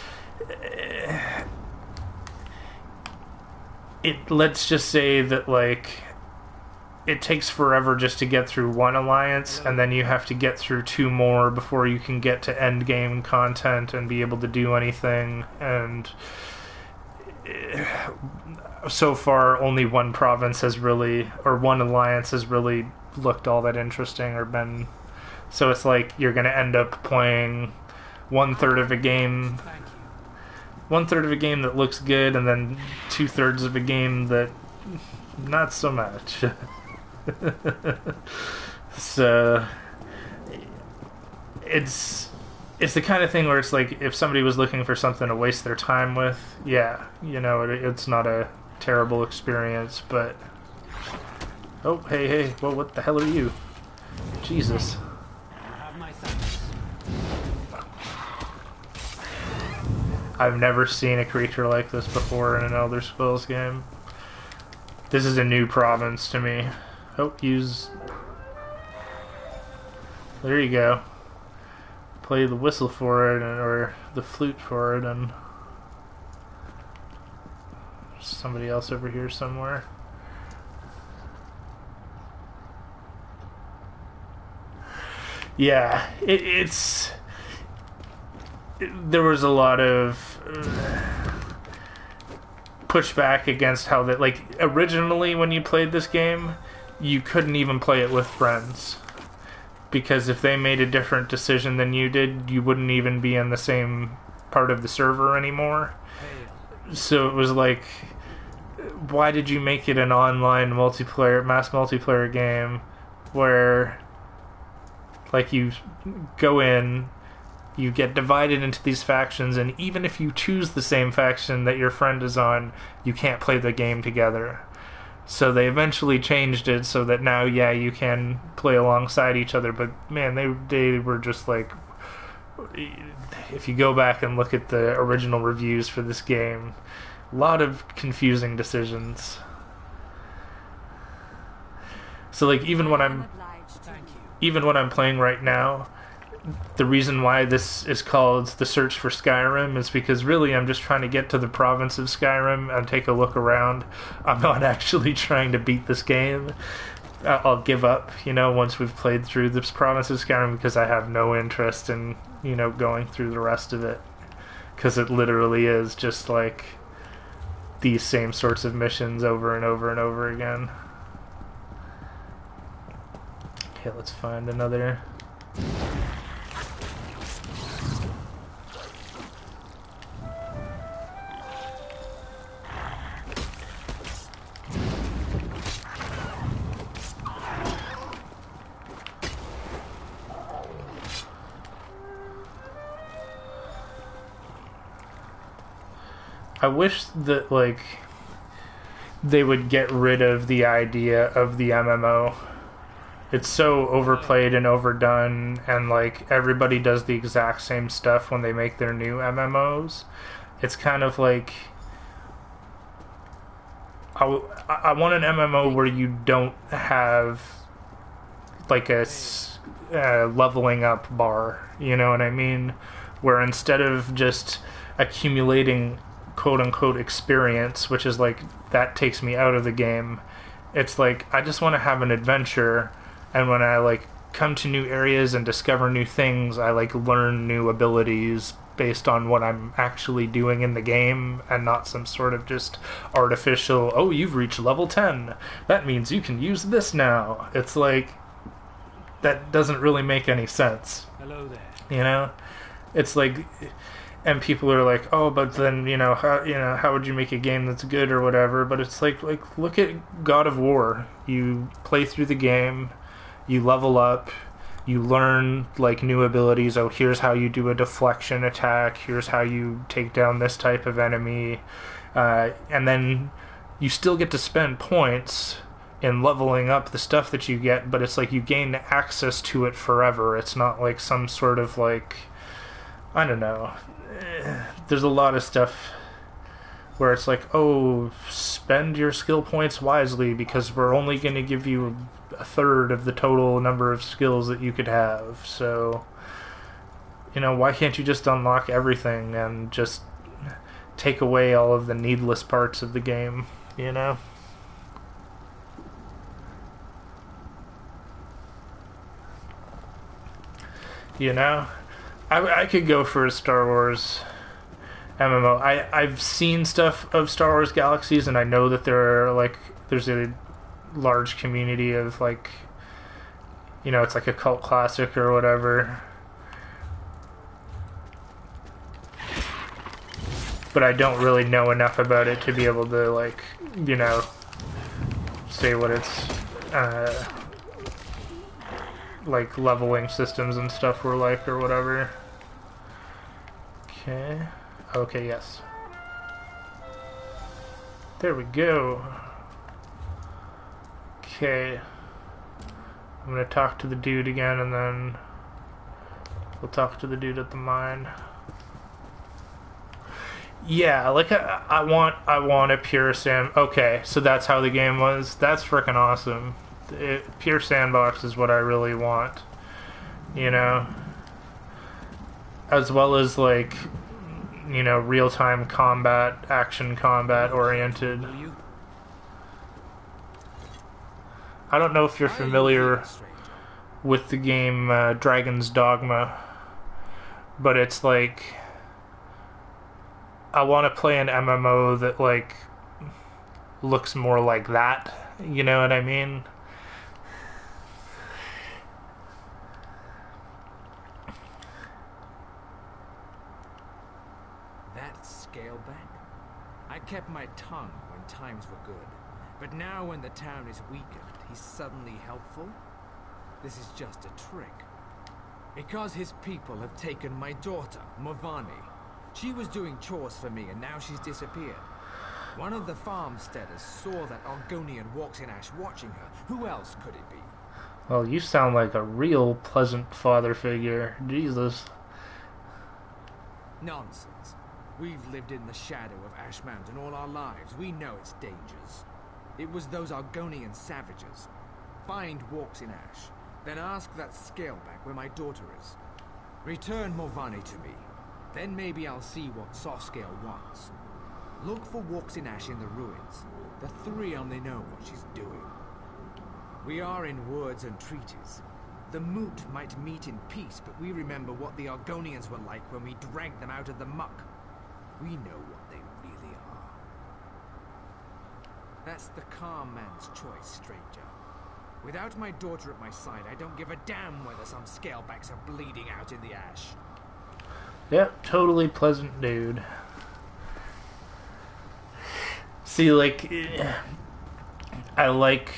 It, let's just say that, like, it takes forever just to get through one alliance, and then you have to get through two more before you can get to end game content and be able to do anything. And so far, only one province has really, or one alliance has really looked all that interesting or been. So it's like you're going to end up playing one third of a game. One third of a game that looks good, and then two thirds of a game that not so much. So it's it's the kind of thing where it's like, if somebody was looking for something to waste their time with, yeah, you know, it, it's not a terrible experience. But oh, hey, hey, well, what the hell are you? Jesus. I've never seen a creature like this before in an Elder Scrolls game. This is a new province to me. Oh, use... There you go. Play the whistle for it, or the flute for it, and... Somebody else over here somewhere. Yeah, it, it's... There was a lot of uh, pushback against how that, like, originally when you played this game, you couldn't even play it with friends, because if they made a different decision than you did, you wouldn't even be in the same part of the server anymore. So it was like, why did you make it an online multiplayer, mass multiplayer game where, like, you go in, you get divided into these factions, and even if you choose the same faction that your friend is on, you can't play the game together. So they eventually changed it so that now, yeah, you can play alongside each other, but man, they they were just like... If you go back and look at the original reviews for this game, a lot of confusing decisions. So, like, even when I'm... Even when I'm playing right now, the reason why this is called The Search for Skyrim is because really I'm just trying to get to the province of Skyrim and take a look around. I'm not actually trying to beat this game. I'll give up, you know, once we've played through this province of Skyrim, because I have no interest in, you know, going through the rest of it. Because it literally is just like these same sorts of missions over and over and over again. Okay, let's find another... I wish that, like, they would get rid of the idea of the M M O. It's so overplayed and overdone, and, like, everybody does the exact same stuff when they make their new M M Os. It's kind of like... I, w- I want an M M O where you don't have, like, a uh, leveling up bar, you know what I mean? Where instead of just accumulating quote-unquote experience, which is like, that takes me out of the game, it's like, I just want to have an adventure, and when I, like, come to new areas and discover new things, I, like, learn new abilities based on what I'm actually doing in the game, and not some sort of just artificial, oh, you've reached level ten, that means you can use this now. It's like, that doesn't really make any sense. Hello there. You know? It's like... And people are like, oh, but then, you know, how you know how would you make a game that's good or whatever? But it's like, like look at God of War. You play through the game, you level up, you learn, like, new abilities. Oh, here's how you do a deflection attack. Here's how you take down this type of enemy. Uh, and then you still get to spend points in leveling up the stuff that you get, but it's like you gain access to it forever. It's not like some sort of, like, I don't know. There's a lot of stuff where it's like, oh, spend your skill points wisely because we're only going to give you a third of the total number of skills that you could have. So, you know, why can't you just unlock everything and just take away all of the needless parts of the game, you know? You know? I, I could go for a Star Wars M M O. I, I've seen stuff of Star Wars Galaxies, and I know that there are, like, there's a large community of, like, you know, it's like a cult classic or whatever. But I don't really know enough about it to be able to, like, you know, say what its, uh, like, leveling systems and stuff were like or whatever. Okay. Okay, yes. There we go. Okay. I'm gonna talk to the dude again, and then we'll talk to the dude at the mine. Yeah, like I, I want, I want a pure sand. Okay, so that's how the game was. That's freaking awesome. It, pure sandbox is what I really want. You know, as well as like, you know, real-time combat, action combat oriented. I don't know if you're familiar with the game uh, Dragon's Dogma, but it's like, I want to play an M M O that like looks more like that. You know what I mean? Scaleback? I kept my tongue when times were good, but now when the town is weakened, he's suddenly helpful? This is just a trick. Because his people have taken my daughter, Movani. She was doing chores for me and now she's disappeared. One of the farmsteaders saw that Argonian walks in Ash watching her. Who else could it be? Well, you sound like a real pleasant father figure. Jesus. Nonsense. We've lived in the shadow of Ash Mountain all our lives. We know its dangers. It was those Argonian savages. Find Walks in Ash. Then ask that Scaleback where my daughter is. Return Movani to me. Then maybe I'll see what Softscale wants. Look for Walks in Ash in the ruins. The three only know what she's doing. We are in words and treaties. The Moot might meet in peace, but we remember what the Argonians were like when we dragged them out of the muck. We know what they really are. That's the calm man's choice, stranger. Without my daughter at my side, I don't give a damn whether some scalebacks are bleeding out in the ash. Yep, totally pleasant dude. See, like, I like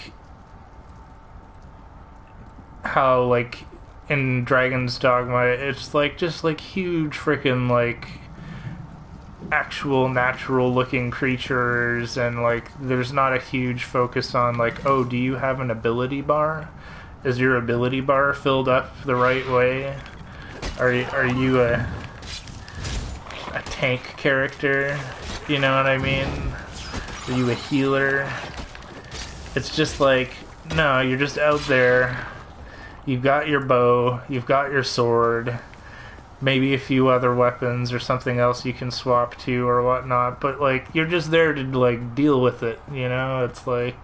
how, like, in Dragon's Dogma, it's like just like huge freaking like actual natural looking creatures, and like there's not a huge focus on like, oh, do you have an ability bar? Is your ability bar filled up the right way? Are you, are you a a tank character? You know what I mean? Are you a healer? It's just like, no, you're just out there. You've got your bow, you've got your sword, maybe a few other weapons or something else you can swap to or whatnot, but like, you're just there to like deal with it, you know? It's like,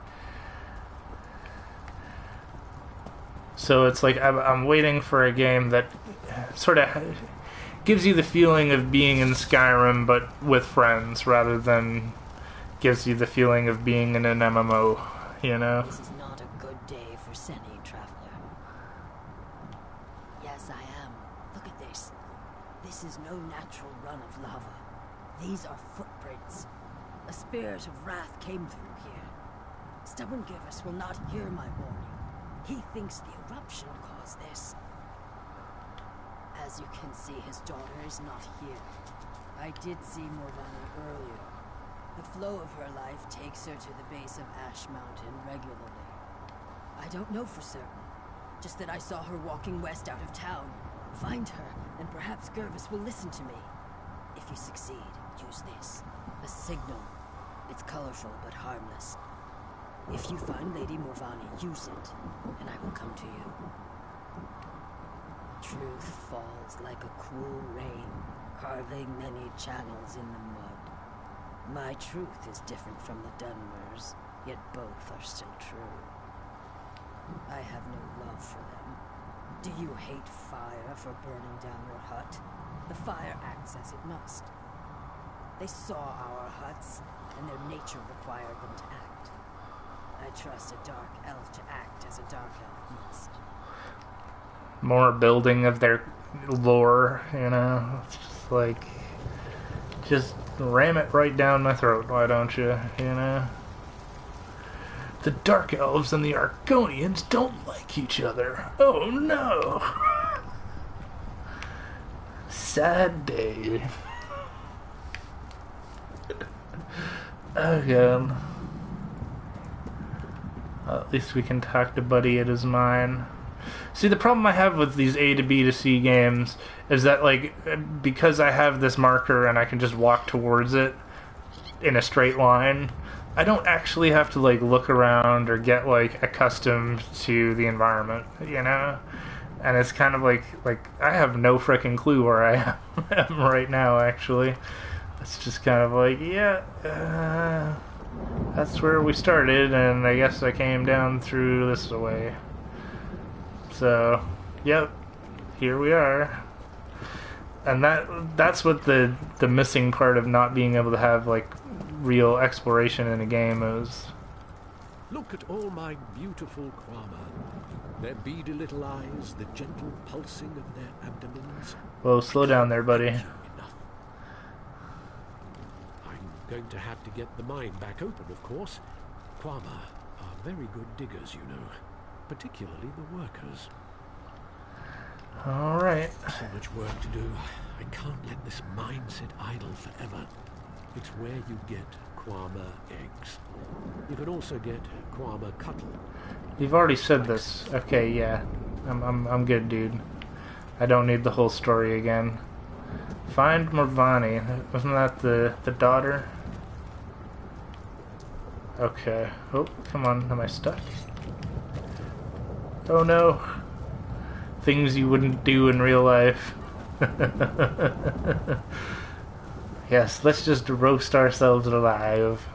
so it's like I'm, I'm waiting for a game that sort of gives you the feeling of being in Skyrim but with friends, rather than gives you the feeling of being in an M M O, you know? This is not a good day for Seni, traveler. Yes, I am. Look at this. This is no natural run of lava. These are footprints. A spirit of wrath came through here. Stubborn Givus will not hear my warning. He thinks the eruption caused this. As you can see, his daughter is not here. I did see Movani earlier. The flow of her life takes her to the base of Ash Mountain regularly. I don't know for certain, just that I saw her walking west out of town. Find her, and perhaps Gervis will listen to me. If you succeed, use this. A signal. It's colorful but harmless. If you find Lady Morvani, use it, and I will come to you. Truth falls like a cruel rain, carving many channels in the mud. My truth is different from the Dunmers, yet both are still true. I have no love for them. Do you hate fire for burning down your hut? The fire acts as it must. They saw our huts, and their nature required them to act. I trust a dark elf to act as a dark elf must. More building of their lore, you know? It's just like, just ram it right down my throat, why don't you, you know? The Dark Elves and the Argonians don't like each other. Oh no! Sad day. Oh god. Well, at least we can talk to Buddy at his mine. See, the problem I have with these A to B to C games is that, like, because I have this marker and I can just walk towards it in a straight line, I don't actually have to, like, look around or get, like, accustomed to the environment, you know? And it's kind of like, like, I have no frickin' clue where I am right now, actually. It's just kind of like, yeah, uh, that's where we started, and I guess I came down through this way. So, yep, here we are. And that that's what the the missing part of not being able to have, like, real exploration in a game is. Look at all my beautiful Quama. Their beady little eyes, the gentle pulsing of their abdomens. Whoa, slow down there, buddy. I'm going to have to get the mine back open, of course. Quama are very good diggers, you know. Particularly the workers. Alright. So much work to do. I can't let this mine sit idle forever. It's where you get Quama eggs. You can also get Quama cuttle. You've already said this. Okay, yeah. I'm I'm I'm good, dude. I don't need the whole story again. Find Morvani. Wasn't that the the daughter? Okay. Oh, come on. Am I stuck? Oh no. Things you wouldn't do in real life. Yes, let's just roast ourselves alive.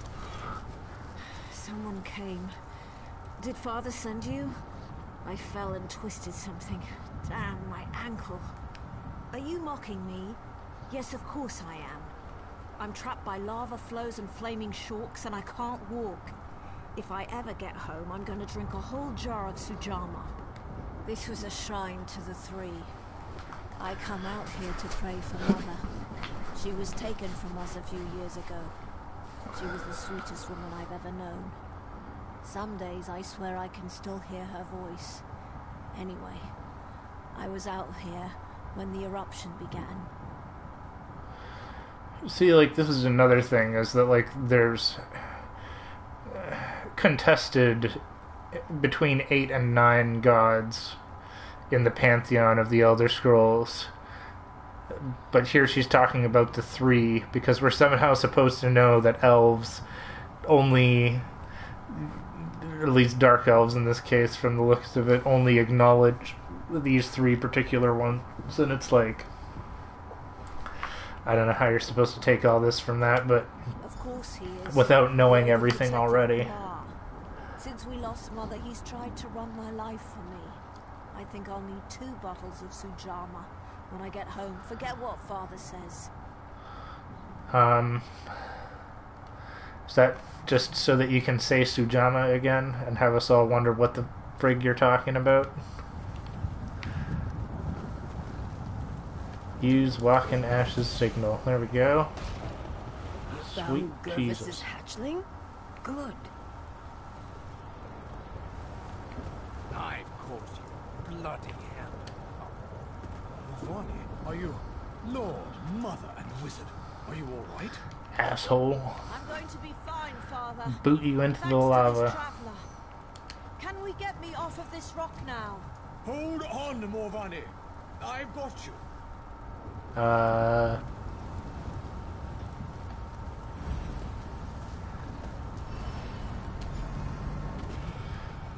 Someone came. Did Father send you? I fell and twisted something. Damn, my ankle. Are you mocking me? Yes, of course I am. I'm trapped by lava flows and flaming shorks, and I can't walk. If I ever get home, I'm going to drink a whole jar of Sujamma. This was a shrine to the Three. I come out here to pray for Mother. She was taken from us a few years ago. She was the sweetest woman I've ever known. Some days I swear I can still hear her voice. Anyway, I was out here when the eruption began. See, like, this is another thing, is that, like, there's contested between eight and nine gods in the pantheon of the Elder Scrolls. But here she's talking about the three, because we're somehow supposed to know that elves only, at least dark elves in this case, from the looks of it, only acknowledge these three particular ones. And it's like, I don't know how you're supposed to take all this from that, but of course he is. Without knowing everything already. Since we lost Mother, he's tried to run my life for me. I think I'll need two bottles of Sujamma when I get home. Forget what Father says. Um, is that just so that you can say Sujamma again and have us all wonder what the frig you're talking about? Use Walking Ash's signal. There we go. Sweet Jesus. Hatchling? Good. I've caught you. Bloody hell. Morvani, are you Lord, Mother, and Wizard? Are you all right? Asshole. I'm going to be fine, Father. Boot you into Thanks the lava. Can we get me off of this rock now? Hold on, Morvani. I've got you. Uh...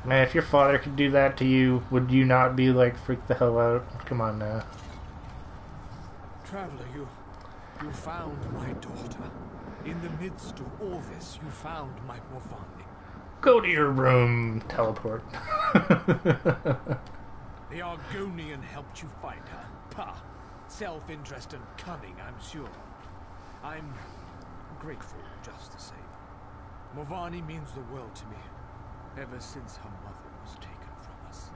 Man, if your father could do that to you, would you not be like, freak the hell out? Come on now. Traveler, you... you found my daughter. In the midst of all this, you found my Morvani. Go to your room, teleport. The Argonian helped you find her. Pah! Self-interest and cunning, I'm sure. I'm grateful, just the same. Morvani means the world to me, ever since her mother was taken from us.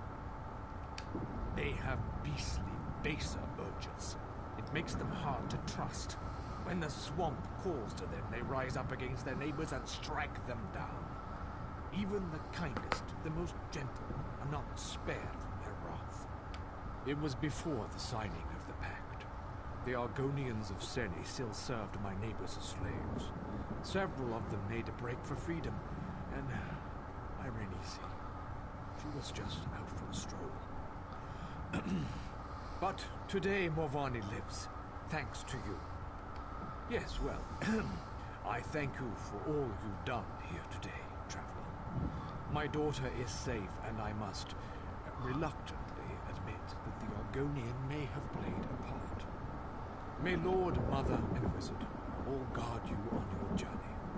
They have beastly, baser urges. It makes them hard to trust. When the swamp calls to them, they rise up against their neighbors and strike them down. Even the kindest, the most gentle, are not spared from their wrath. It was before the signing of the pact. The Argonians of Seni still served my neighbors as slaves. Several of them made a break for freedom, and Irenisi, she was just out for a stroll. But today Morvani lives, thanks to you. Yes, well, I thank you for all you've done here today, traveler. My daughter is safe, and I must reluctantly admit that the Argonian may have played a part. May Lord, Mother, and Wizard all guard you on your journey.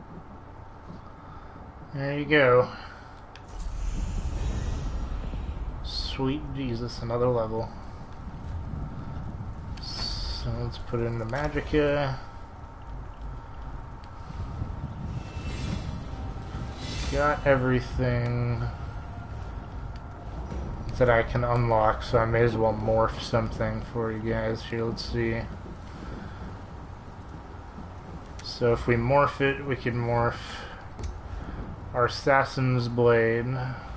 There you go. Sweet Jesus, another level. So let's put in the Magicka. Got everything that I can unlock, so I may as well morph something for you guys here. Let's see. So if we morph it, we can morph our Assassin's Blade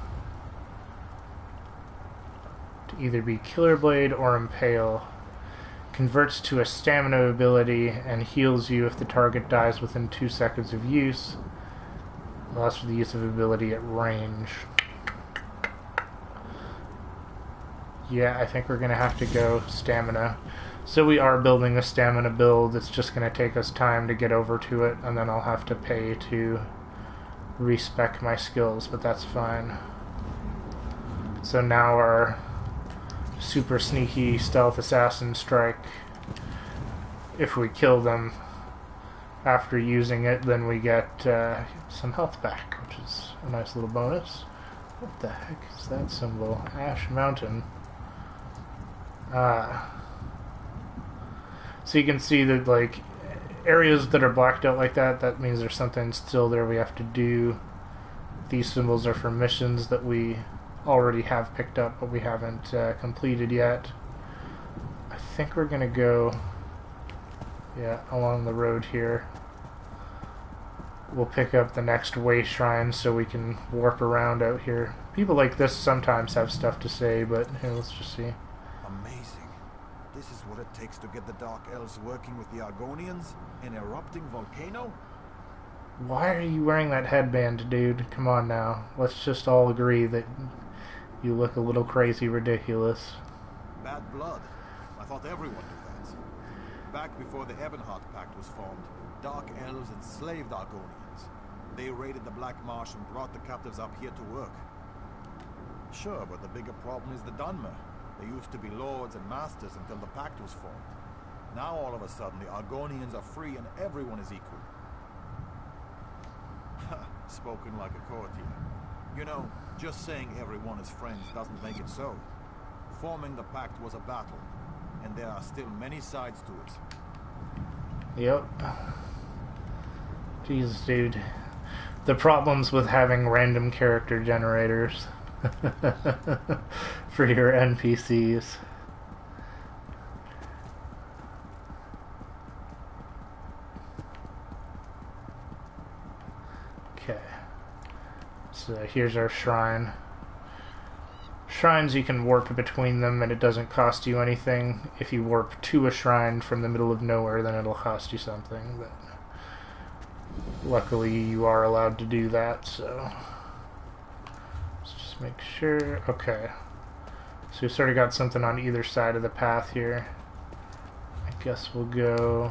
to either be Killer Blade or Impale. Converts to a stamina ability and heals you if the target dies within two seconds of use. Allows for the use of ability at range. Yeah, I think we're going to have to go stamina. So we are building a stamina build. It's just going to take us time to get over to it, and then I'll have to pay to respec my skills, but that's fine. So now our super sneaky stealth assassin strike, if we kill them after using it, then we get uh, some health back, which is a nice little bonus. What the heck is that symbol? Ash Mountain. Ah. So you can see that, like, areas that are blacked out like that, that means there's something still there we have to do. These symbols are for missions that we already have picked up, but we haven't uh, completed yet. I think we're gonna go, yeah, along the road here. We'll pick up the next way shrine so we can warp around out here. People like this sometimes have stuff to say, but here, let's just see. Amazing. This is what it takes to get the Dark Elves working with the Argonians? An erupting volcano? Why are you wearing that headband, dude? Come on now. Let's just all agree that you look a little crazy ridiculous. Bad blood. I thought everyone knew that. Back before the Ebonheart Pact was formed, Dark Elves enslaved Argonians. They raided the Black Marsh and brought the captives up here to work. Sure, but the bigger problem is the Dunmer. They used to be lords and masters until the pact was formed. Now all of a sudden the Argonians are free and everyone is equal. Spoken like a courtier. You know, just saying everyone is friends doesn't make it so. Forming the pact was a battle, and there are still many sides to it. Yep. Jesus, dude. The problems with having random character generators for your N P Cs. Okay. So here's our shrine. Shrines, you can warp between them and it doesn't cost you anything. If you warp to a shrine from the middle of nowhere, then it'll cost you something. But luckily you are allowed to do that, so let's just make sure. Okay. So we've sort of got something on either side of the path here. I guess we'll go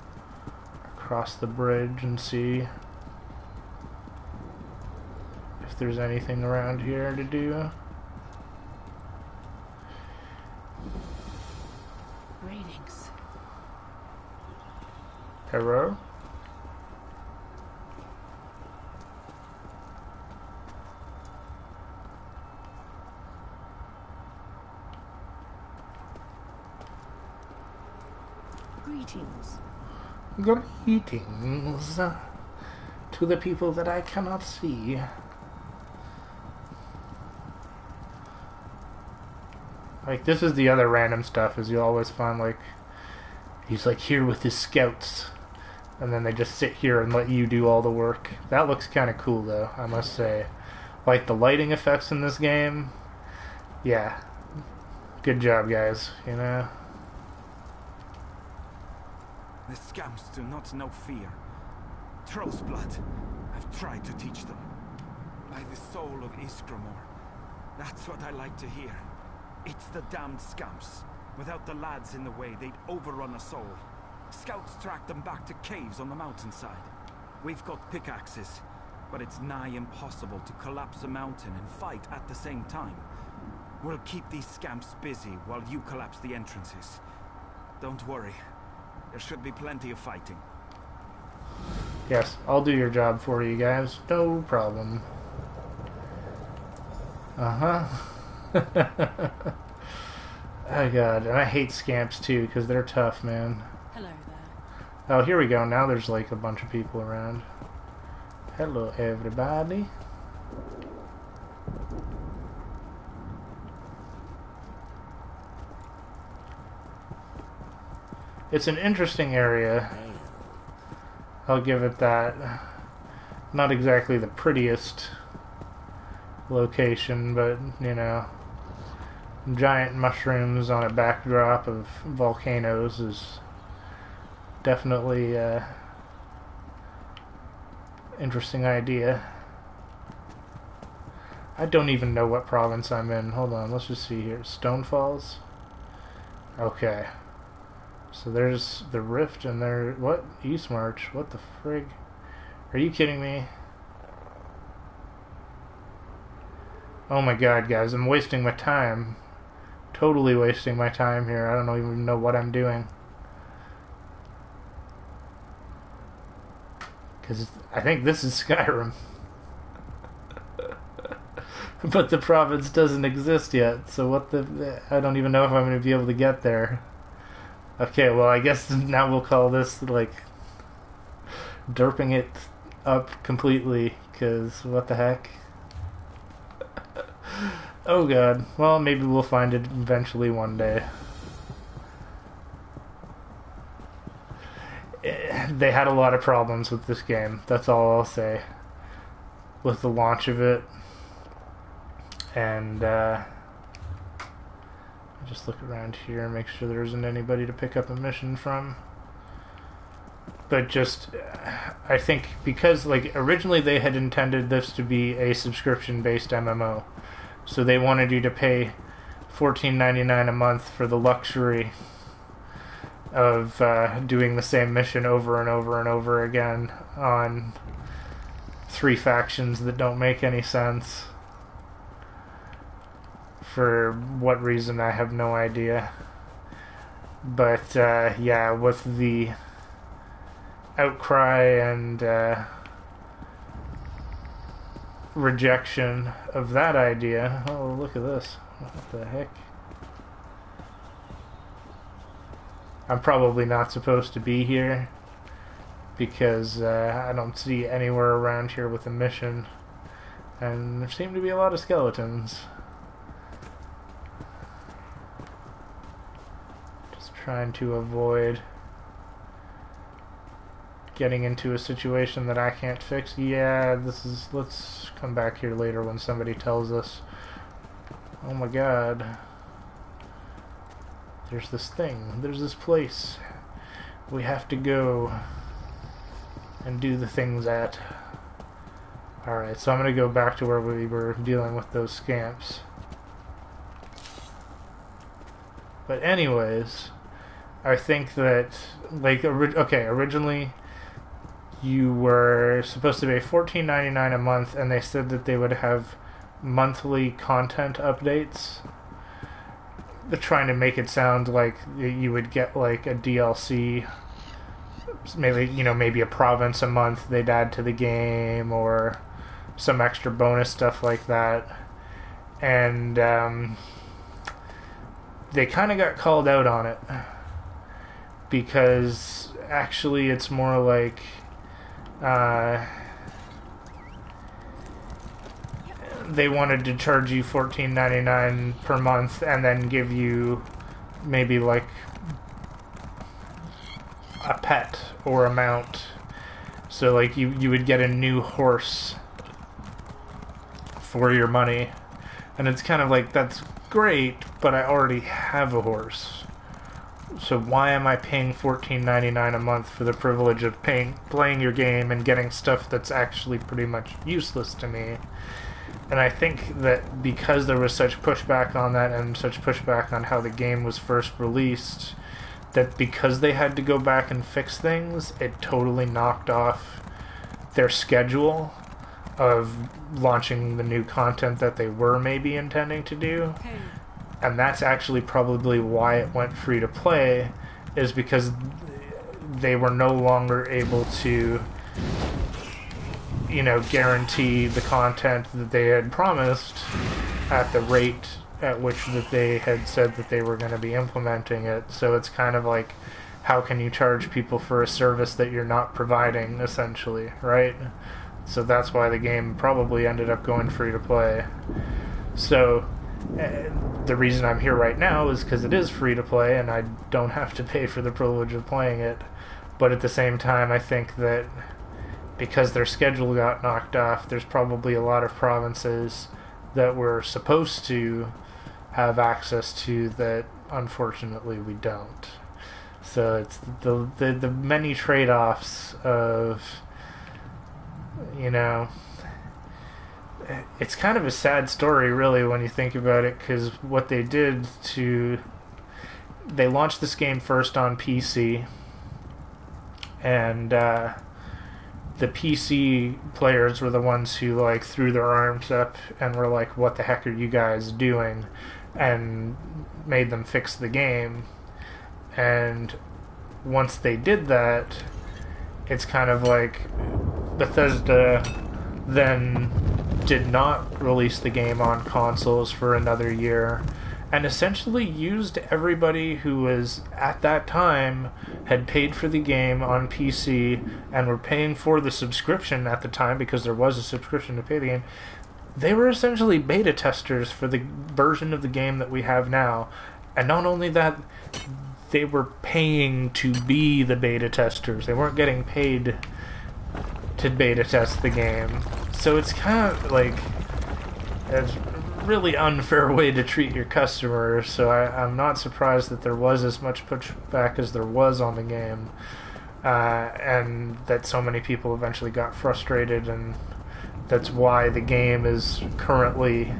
across the bridge and see if there's anything around here to do. Greetings. Hello? Greetings. Greetings to the people that I cannot see. Like, this is the other random stuff, is you always find, like, he's, like, here with his scouts, and then they just sit here and let you do all the work. That looks kind of cool, though, I must say. Like, the lighting effects in this game, yeah. Good job, guys, you know? The scamps do not know fear. Troll's blood. I've tried to teach them. By the soul of Iskramor. That's what I like to hear. It's the damned scamps. Without the lads in the way, they'd overrun us all. Scouts tracked them back to caves on the mountainside. We've got pickaxes, but it's nigh impossible to collapse a mountain and fight at the same time. We'll keep these scamps busy while you collapse the entrances. Don't worry. There should be plenty of fighting. Yes, I'll do your job for you guys. No problem. Uh-huh. Oh god, and I hate scamps too, because they're tough, man. Hello there. Oh, here we go. Now there's like a bunch of people around. Hello, everybody. It's an interesting area. I'll give it that. Not exactly the prettiest location, but, you know, giant mushrooms on a backdrop of volcanoes is definitely an interesting idea. I don't even know what province I'm in. Hold on, let's just see here. Stone Falls? Okay. So there's the Rift and there... What? East March? What the frig? Are you kidding me? Oh my god, guys. I'm wasting my time. Totally wasting my time here. I don't even know what I'm doing. Because I think this is Skyrim. But the province doesn't exist yet. So what the... I don't even know if I'm going to be able to get there. Okay, well, I guess now we'll call this, like, derping it up completely, because what the heck? Oh god. Well, maybe we'll find it eventually one day. They had a lot of problems with this game, that's all I'll say. With the launch of it. And, uh... just look around here and make sure there isn't anybody to pick up a mission from. But just, I think because, like, originally they had intended this to be a subscription-based M M O. So they wanted you to pay fourteen ninety-nine a month for the luxury of uh, doing the same mission over and over and over again on three factions that don't make any sense. For what reason, I have no idea. But, uh, yeah, with the outcry and uh, rejection of that idea... Oh, look at this. What the heck? I'm probably not supposed to be here, because uh, I don't see anywhere around here with a mission. And there seem to be a lot of skeletons. Trying to avoid getting into a situation that I can't fix. Yeah, this is... Let's come back here later when somebody tells us. Oh my god. There's this thing. There's this place. We have to go and do the things at. Alright, so I'm going to go back to where we were dealing with those scamps. But anyways... I think that, like, ori okay, originally, you were supposed to pay fourteen ninety-nine a month, and they said that they would have monthly content updates. They're trying to make it sound like you would get like a D L C, maybe, you know, maybe a province a month they'd add to the game, or some extra bonus stuff like that. And um, they kind of got called out on it, because actually it's more like uh, they wanted to charge you fourteen ninety-nine per month and then give you maybe like a pet or a mount. So like you, you would get a new horse for your money. And it's kind of like, that's great, but I already have a horse. So why am I paying fourteen ninety-nine a month for the privilege of paying, playing your game and getting stuff that's actually pretty much useless to me? And I think that because there was such pushback on that, and such pushback on how the game was first released, that because they had to go back and fix things, it totally knocked off their schedule of launching the new content that they were maybe intending to do. And that's actually probably why it went free to play, is because they were no longer able to, you know, guarantee the content that they had promised at the rate at which that they had said that they were going to be implementing it. So it's kind of like, how can you charge people for a service that you're not providing, essentially, right? So that's why the game probably ended up going free to play. So uh, the reason I'm here right now is because it is free to play and I don't have to pay for the privilege of playing it. But at the same time, I think that because their schedule got knocked off, there's probably a lot of provinces that we're supposed to have access to that unfortunately we don't. So it's the the, the many trade-offs of, you know, it's kind of a sad story really when you think about it, because what they did to, they launched this game first on P C, and uh, the P C players were the ones who like threw their arms up and were like, what the heck are you guys doing, and made them fix the game. And once they did that, it's kind of like Bethesda then did not release the game on consoles for another year, and essentially used everybody who was at that time had paid for the game on P C and were paying for the subscription at the time, because there was a subscription to pay the game. They were essentially beta testers for the version of the game that we have now. And not only that, they were paying to be the beta testers. They weren't getting paid to beta test the game. So it's kind of like a really unfair way to treat your customers. So I, I'm not surprised that there was as much pushback as there was on the game. Uh, and that so many people eventually got frustrated, and that's why the game is currently,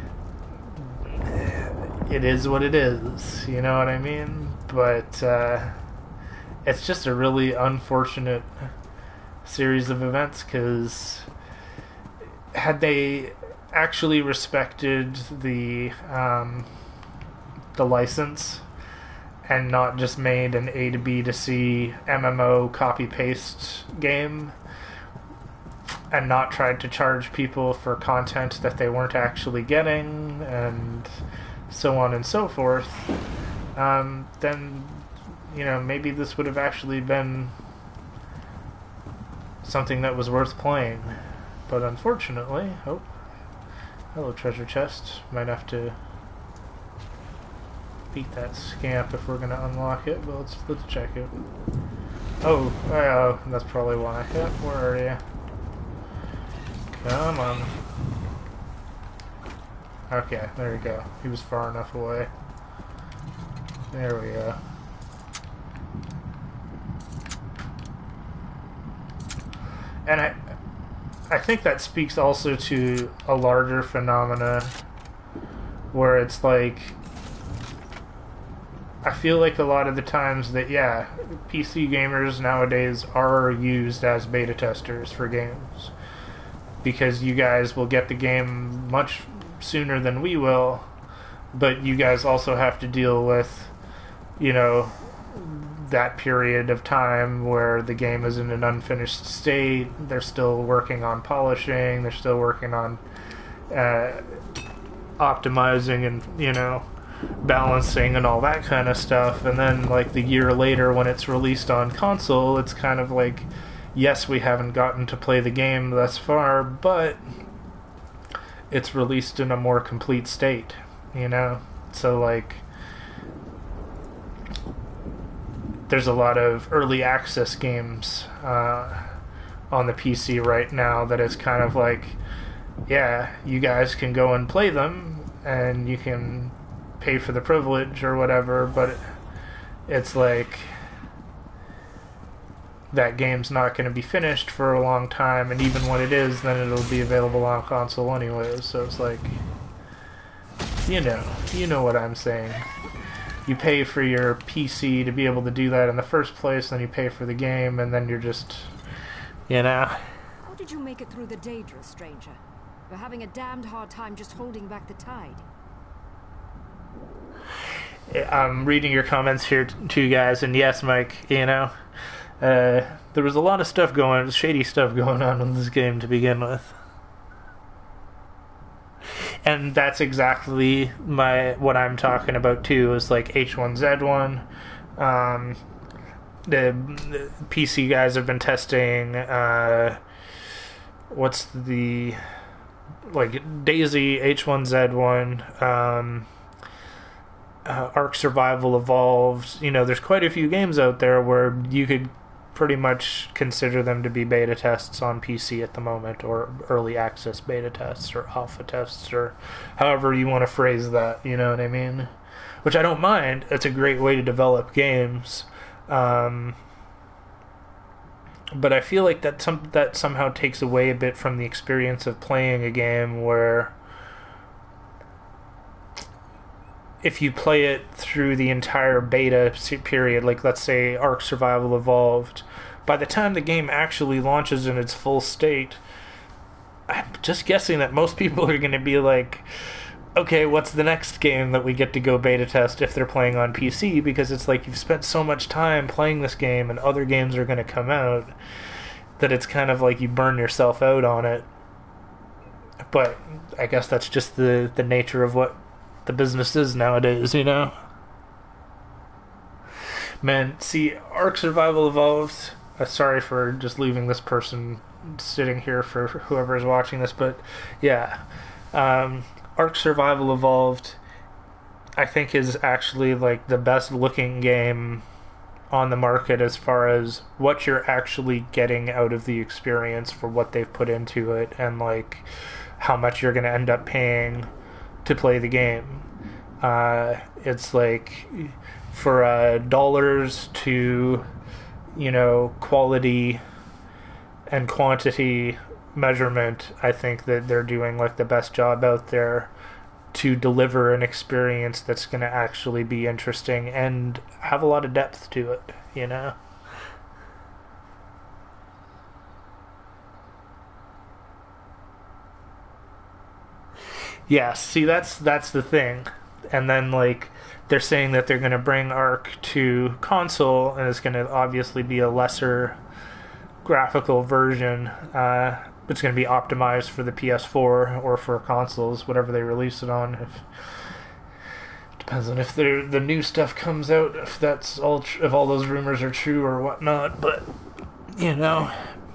it is what it is, you know what I mean? But uh, it's just a really unfortunate series of events, because had they actually respected the um, the license and not just made an A to B to C M M O copy-paste game, and not tried to charge people for content that they weren't actually getting, and so on and so forth, um, then, you know, maybe this would have actually been something that was worth playing. But unfortunately, oh, hello treasure chest, might have to beat that scamp if we're going to unlock it, but let's, let's check it. Oh, oh, that's probably why. Yeah, where are you? Come on. Okay, there we go. He was far enough away. There we go. And I I think that speaks also to a larger phenomena where it's like I feel like a lot of the times that, yeah, P C gamers nowadays are used as beta testers for games. Because you guys will get the game much sooner than we will, but you guys also have to deal with, you know, that period of time where the game is in an unfinished state. They're still working on polishing, they're still working on uh, optimizing and, you know, balancing and all that kind of stuff. And then, like, the year later when it's released on console, it's kind of like, yes, we haven't gotten to play the game thus far, but it's released in a more complete state, you know? So, like, there's a lot of early access games uh, on the P C right now that it's kind of like, yeah, you guys can go and play them, and you can pay for the privilege or whatever, but it's like, that game's not going to be finished for a long time, and even when it is, then it'll be available on console anyways, so it's like, you know, you know what I'm saying. You pay for your P C to be able to do that in the first place, then you pay for the game, and then you're just, you know. How did you make it through the Daedra, stranger? You're having a damned hard time just holding back the tide. I'm reading your comments here too, guys, and yes, Mike, you know, uh, there was a lot of stuff going, shady stuff going on in this game to begin with. And that's exactly my what I'm talking about too, is like H one Z one. Um, the, the P C guys have been testing, uh, what's the, like, Daisy, H one Z one, um, uh, Ark Survival Evolved. You know, there's quite a few games out there where you could pretty much consider them to be beta tests on P C at the moment, or early access beta tests, or alpha tests, or however you want to phrase that, you know what I mean? Which I don't mind. It's a great way to develop games. Um, but I feel like that some that somehow takes away a bit from the experience of playing a game, where if you play it through the entire beta period, like let's say Ark Survival Evolved, by the time the game actually launches in its full state, I'm just guessing that most people are going to be like, okay, what's the next game that we get to go beta test if they're playing on P C? Because it's like you've spent so much time playing this game and other games are going to come out that it's kind of like you burn yourself out on it. But I guess that's just the, the nature of what the business is nowadays, you know? Man, see, Ark Survival Evolved, uh, sorry for just leaving this person sitting here for whoever is watching this, but yeah, um, Ark Survival Evolved, I think, is actually like the best looking game on the market as far as what you're actually getting out of the experience for what they've put into it, and like how much you're going to end up paying to play the game. Uh, it's like for uh, dollars to, you know, quality and quantity measurement, I think that they're doing like the best job out there to deliver an experience that's going to actually be interesting and have a lot of depth to it, you know? Yeah, see, that's that's the thing. And then, like, they're saying that they're going to bring Ark to console, and it's going to obviously be a lesser graphical version. Uh, it's going to be optimized for the P S four or for consoles, whatever they release it on. If, depends on if the new stuff comes out, if that's all, tr- if all those rumors are true or whatnot. But, you know,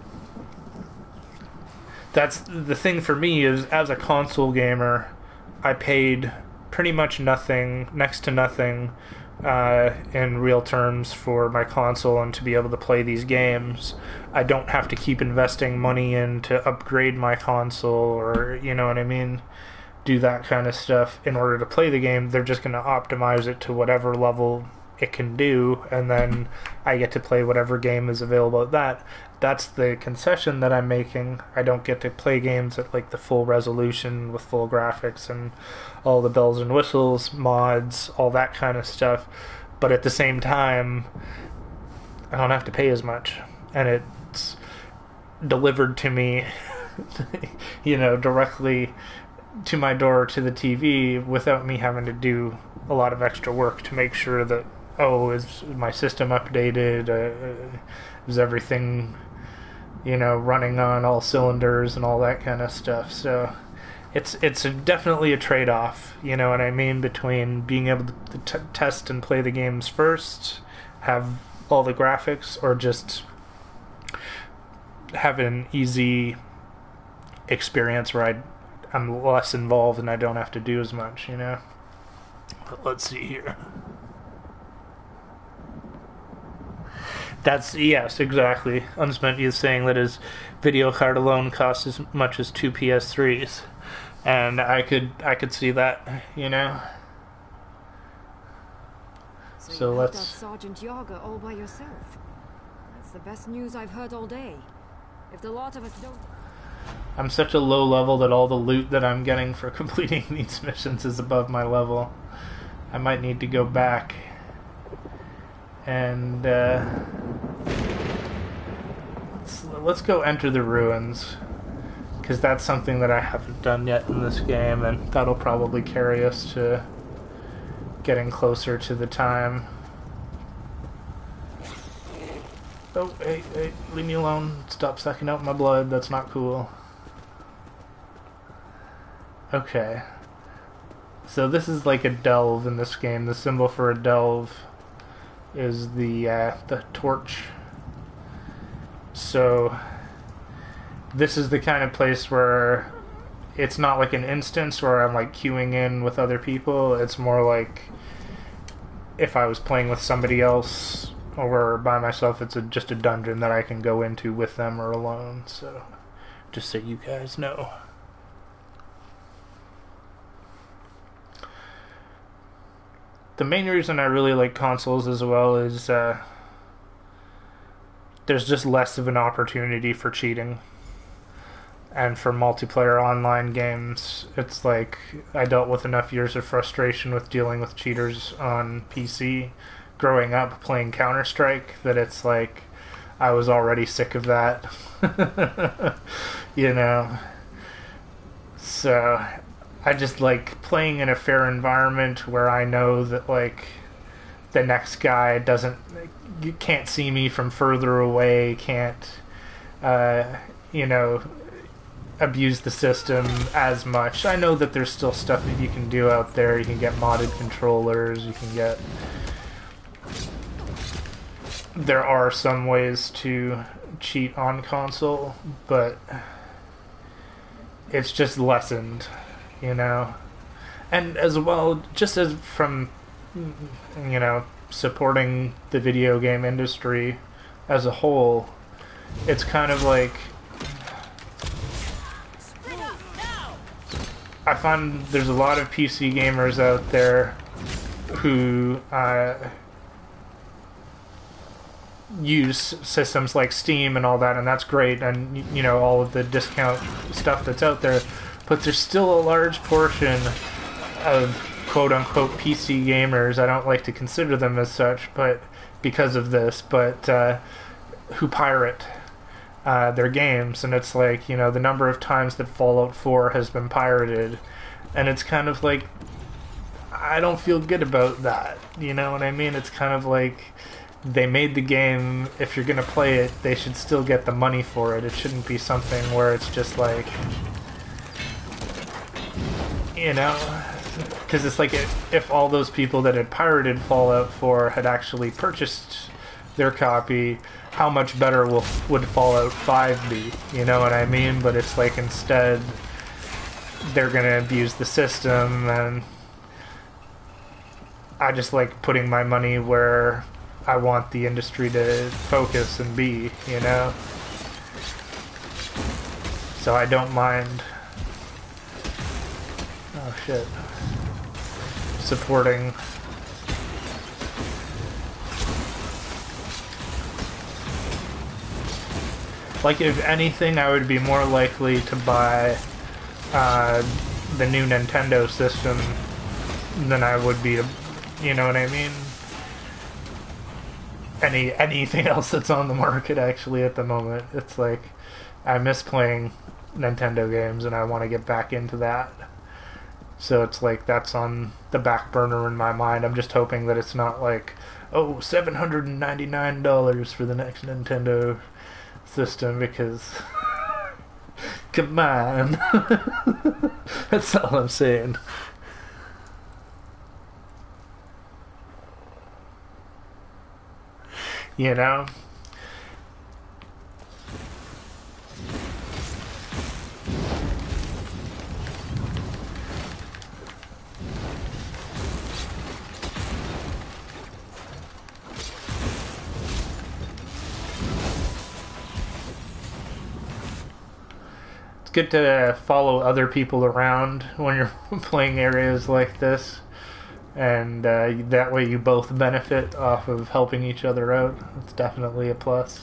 that's the thing for me is, as a console gamer, I paid pretty much nothing, next to nothing, uh, in real terms for my console, and to be able to play these games, I don't have to keep investing money in to upgrade my console, or, you know what I mean, do that kind of stuff in order to play the game. They're just going to optimize it to whatever level it can do, and then I get to play whatever game is available at that. That's the concession that I'm making. I don't get to play games at like the full resolution with full graphics and all the bells and whistles, mods, all that kind of stuff. but at the same time, I don't have to pay as much, and it's delivered to me, you know, directly to my door, to the T V, without me having to do a lot of extra work to make sure that, oh, is my system updated? Uh, is everything, you know, running on all cylinders and all that kind of stuff? So it's it's a, definitely a trade-off, you know what I mean, between being able to t- test and play the games first, have all the graphics, or just have an easy experience where I, I'm less involved and I don't have to do as much, you know? But let's see here. That's, yes, exactly. Unspent is saying that his video card alone costs as much as two P S threes. And I could I could see that, you know? So, So you let's... got Sergeant Yager all by yourself. That's the best news I've heard all day. If the lot of us don't... I'm such a low level that all the loot that I'm getting for completing these missions is above my level. I might need to go back and uh, let's, let's go enter the ruins, because that's something that I haven't done yet in this game, and that'll probably carry us to getting closer to the time. Oh, hey, hey, leave me alone. Stop sucking out my blood. That's not cool. Okay. So this is like a delve in this game. The symbol for a delve is the uh, the torch. So this is the kind of place where it's not like an instance where I'm like queuing in with other people. It's more like if I was playing with somebody else or by myself, it's a, just a dungeon that I can go into with them or alone. So just so you guys know. The main reason I really like consoles as well is uh, there's just less of an opportunity for cheating. And for multiplayer online games, it's like I dealt with enough years of frustration with dealing with cheaters on P C growing up playing Counter-Strike that it's like I was already sick of that. You know? So I just like playing in a fair environment where I know that like the next guy doesn't, you can't see me from further away, can't, uh, you know, abuse the system as much. I know that there's still stuff that you can do out there. You can get modded controllers, you can get... There are some ways to cheat on console, but it's just lessened, you know? And as well, just as from, you know, supporting the video game industry as a whole, it's kind of like... I find there's a lot of P C gamers out there who uh, use systems like Steam and all that, and that's great, and you know, all of the discount stuff that's out there, but there's still a large portion of quote-unquote P C gamers, I don't like to consider them as such, but because of this, but uh, who pirate Uh, their games, and it's like, you know, the number of times that Fallout four has been pirated, and it's kind of like, I don't feel good about that, you know what I mean? It's kind of like, they made the game, if you're gonna play it, they should still get the money for it. It shouldn't be something where it's just like, you know, because it's like if, if all those people that had pirated Fallout four had actually purchased their copy, how much better will, would Fallout five be? You know what I mean? But it's like instead they're gonna abuse the system, and I just like putting my money where I want the industry to focus and be, you know? So I don't mind, oh shit, supporting like, if anything, I would be more likely to buy uh, the new Nintendo system than I would be to, you know what I mean? any anything else that's on the market actually at the moment. It's like I miss playing Nintendo games and I want to get back into that. So it's like that's on the back burner in my mind. I'm just hoping that it's not like, oh, seven hundred ninety-nine dollars for the next Nintendo system, because come on. That's all I'm saying. You know? It's good to follow other people around when you're playing areas like this. And uh, that way you both benefit off of helping each other out. It's definitely a plus.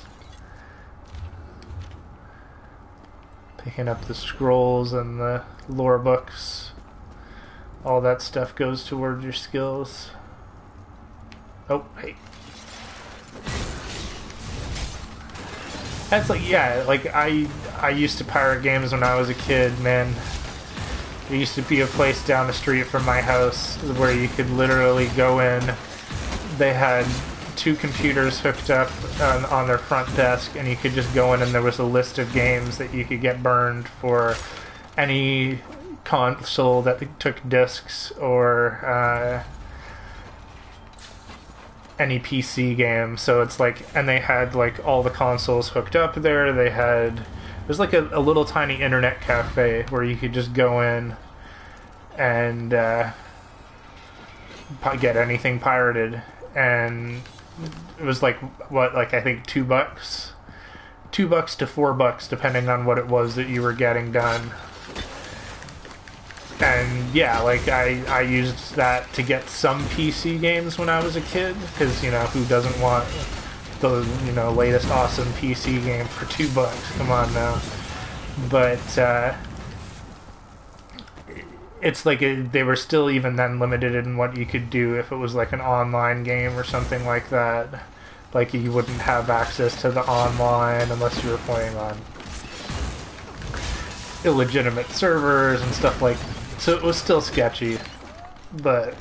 Picking up the scrolls and the lore books. All that stuff goes towards your skills. Oh, hey. That's like, yeah, like I, I used to pirate games when I was a kid, man. There used to be a place down the street from my house where you could literally go in. They had two computers hooked up on, on their front desk, and you could just go in and there was a list of games that you could get burned for any console that took discs or uh, any P C game. So it's like, and they had like all the consoles hooked up there. They had... It was like a, a little tiny internet cafe where you could just go in and uh, get anything pirated. And it was like, what, like I think two bucks? Two bucks to four bucks, depending on what it was that you were getting done. And yeah, like I, I used that to get some P C games when I was a kid, because, you know, who doesn't want the, you know, latest awesome P C game for two bucks? Come on now. But uh, it's like a, they were still even then limited in what you could do if it was like an online game or something like that. Like you wouldn't have access to the online unless you were playing on illegitimate servers and stuff like that. So it was still sketchy, but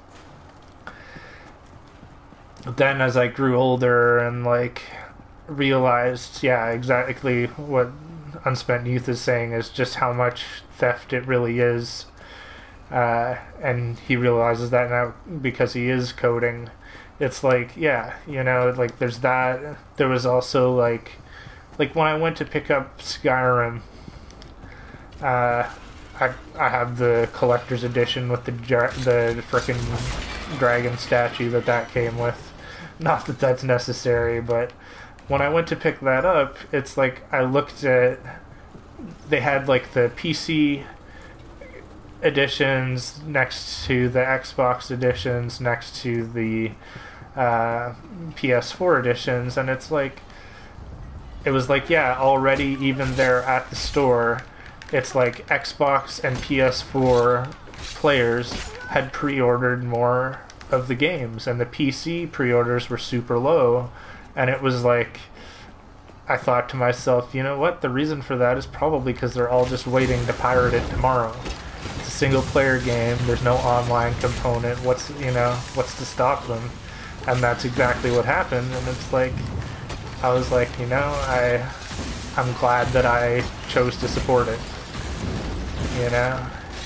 then as I grew older and like realized, yeah, exactly what Unspent Youth is saying is just how much theft it really is, uh, and he realizes that now because he is coding. It's like, yeah, you know, like there's that. There was also like, like when I went to pick up Skyrim, uh, I I have the collector's edition with the the frickin' dragon statue that that came with. Not that that's necessary, but when I went to pick that up, it's like I looked at, they had like the P C editions next to the Xbox editions next to the uh, P S four editions, and it's like, it was like, yeah, already even there at the store, it's like Xbox and P S four players had pre-ordered more of the games, and the P C pre-orders were super low. And it was like, I thought to myself, you know what, the reason for that is probably because they're all just waiting to pirate it tomorrow. It's a single player game, there's no online component, what's, you know, what's to stop them? And that's exactly what happened, and it's like, I was like, you know, I, I'm glad that I chose to support it, you know?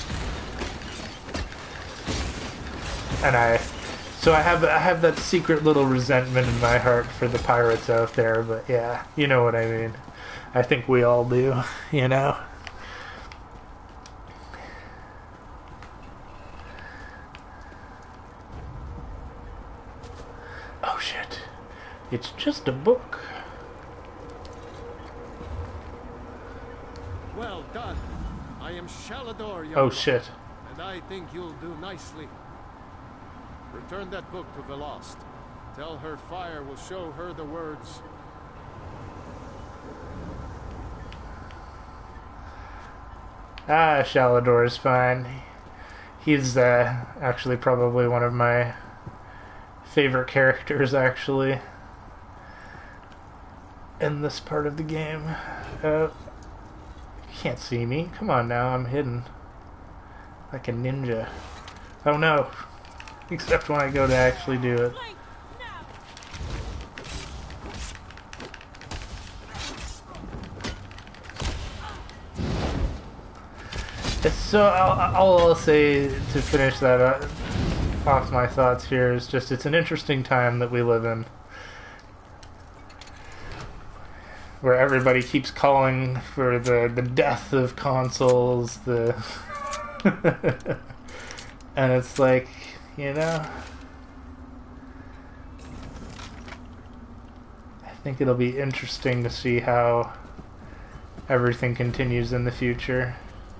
And I, so I have I have that secret little resentment in my heart for the pirates out there, but yeah, you know what I mean. I think we all do, you know? Oh shit. It's just a book. Well done. I am Shalador, young Oh one, shit. and I think you'll do nicely. Return that book to Velost. Tell her fire will show her the words. Ah, Shalador is fine. He's uh, actually probably one of my favorite characters, actually. in this part of the game. Uh, you can't see me. Come on now, I'm hidden. Like a ninja. Oh no! Except when I go to actually do it. It's so, I'll, all I'll say to finish that uh, off my thoughts here is just it's an interesting time that we live in. Where everybody keeps calling for the, the death of consoles, the... and it's like, you know... I think it'll be interesting to see how everything continues in the future.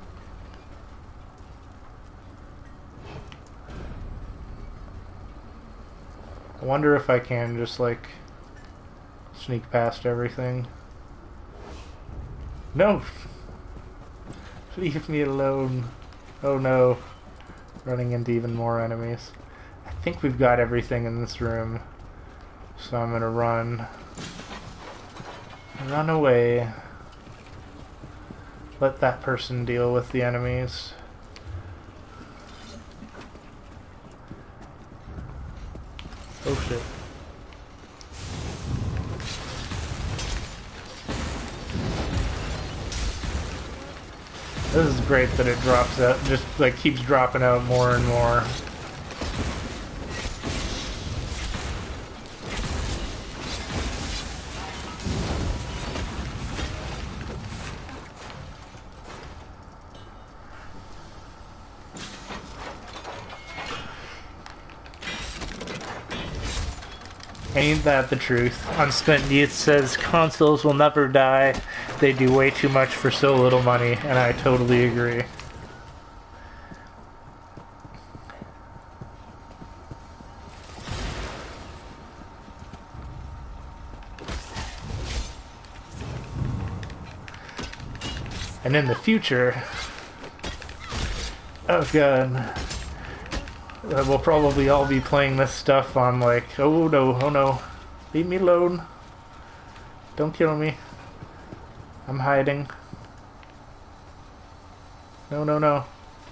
I wonder if I can just, like, sneak past everything. No! Leave me alone. Oh no. Running into even more enemies. I think we've got everything in this room. So I'm gonna run. Run away. Let that person deal with the enemies. Oh shit. This is great that it drops out, just like keeps dropping out more and more. Ain't that the truth? Unspent Youth says consoles will never die. They do way too much for so little money, and I totally agree. And in the future, oh god. Uh, we'll probably all be playing this stuff on like, oh no, oh no, leave me alone, don't kill me, I'm hiding, no, no, no,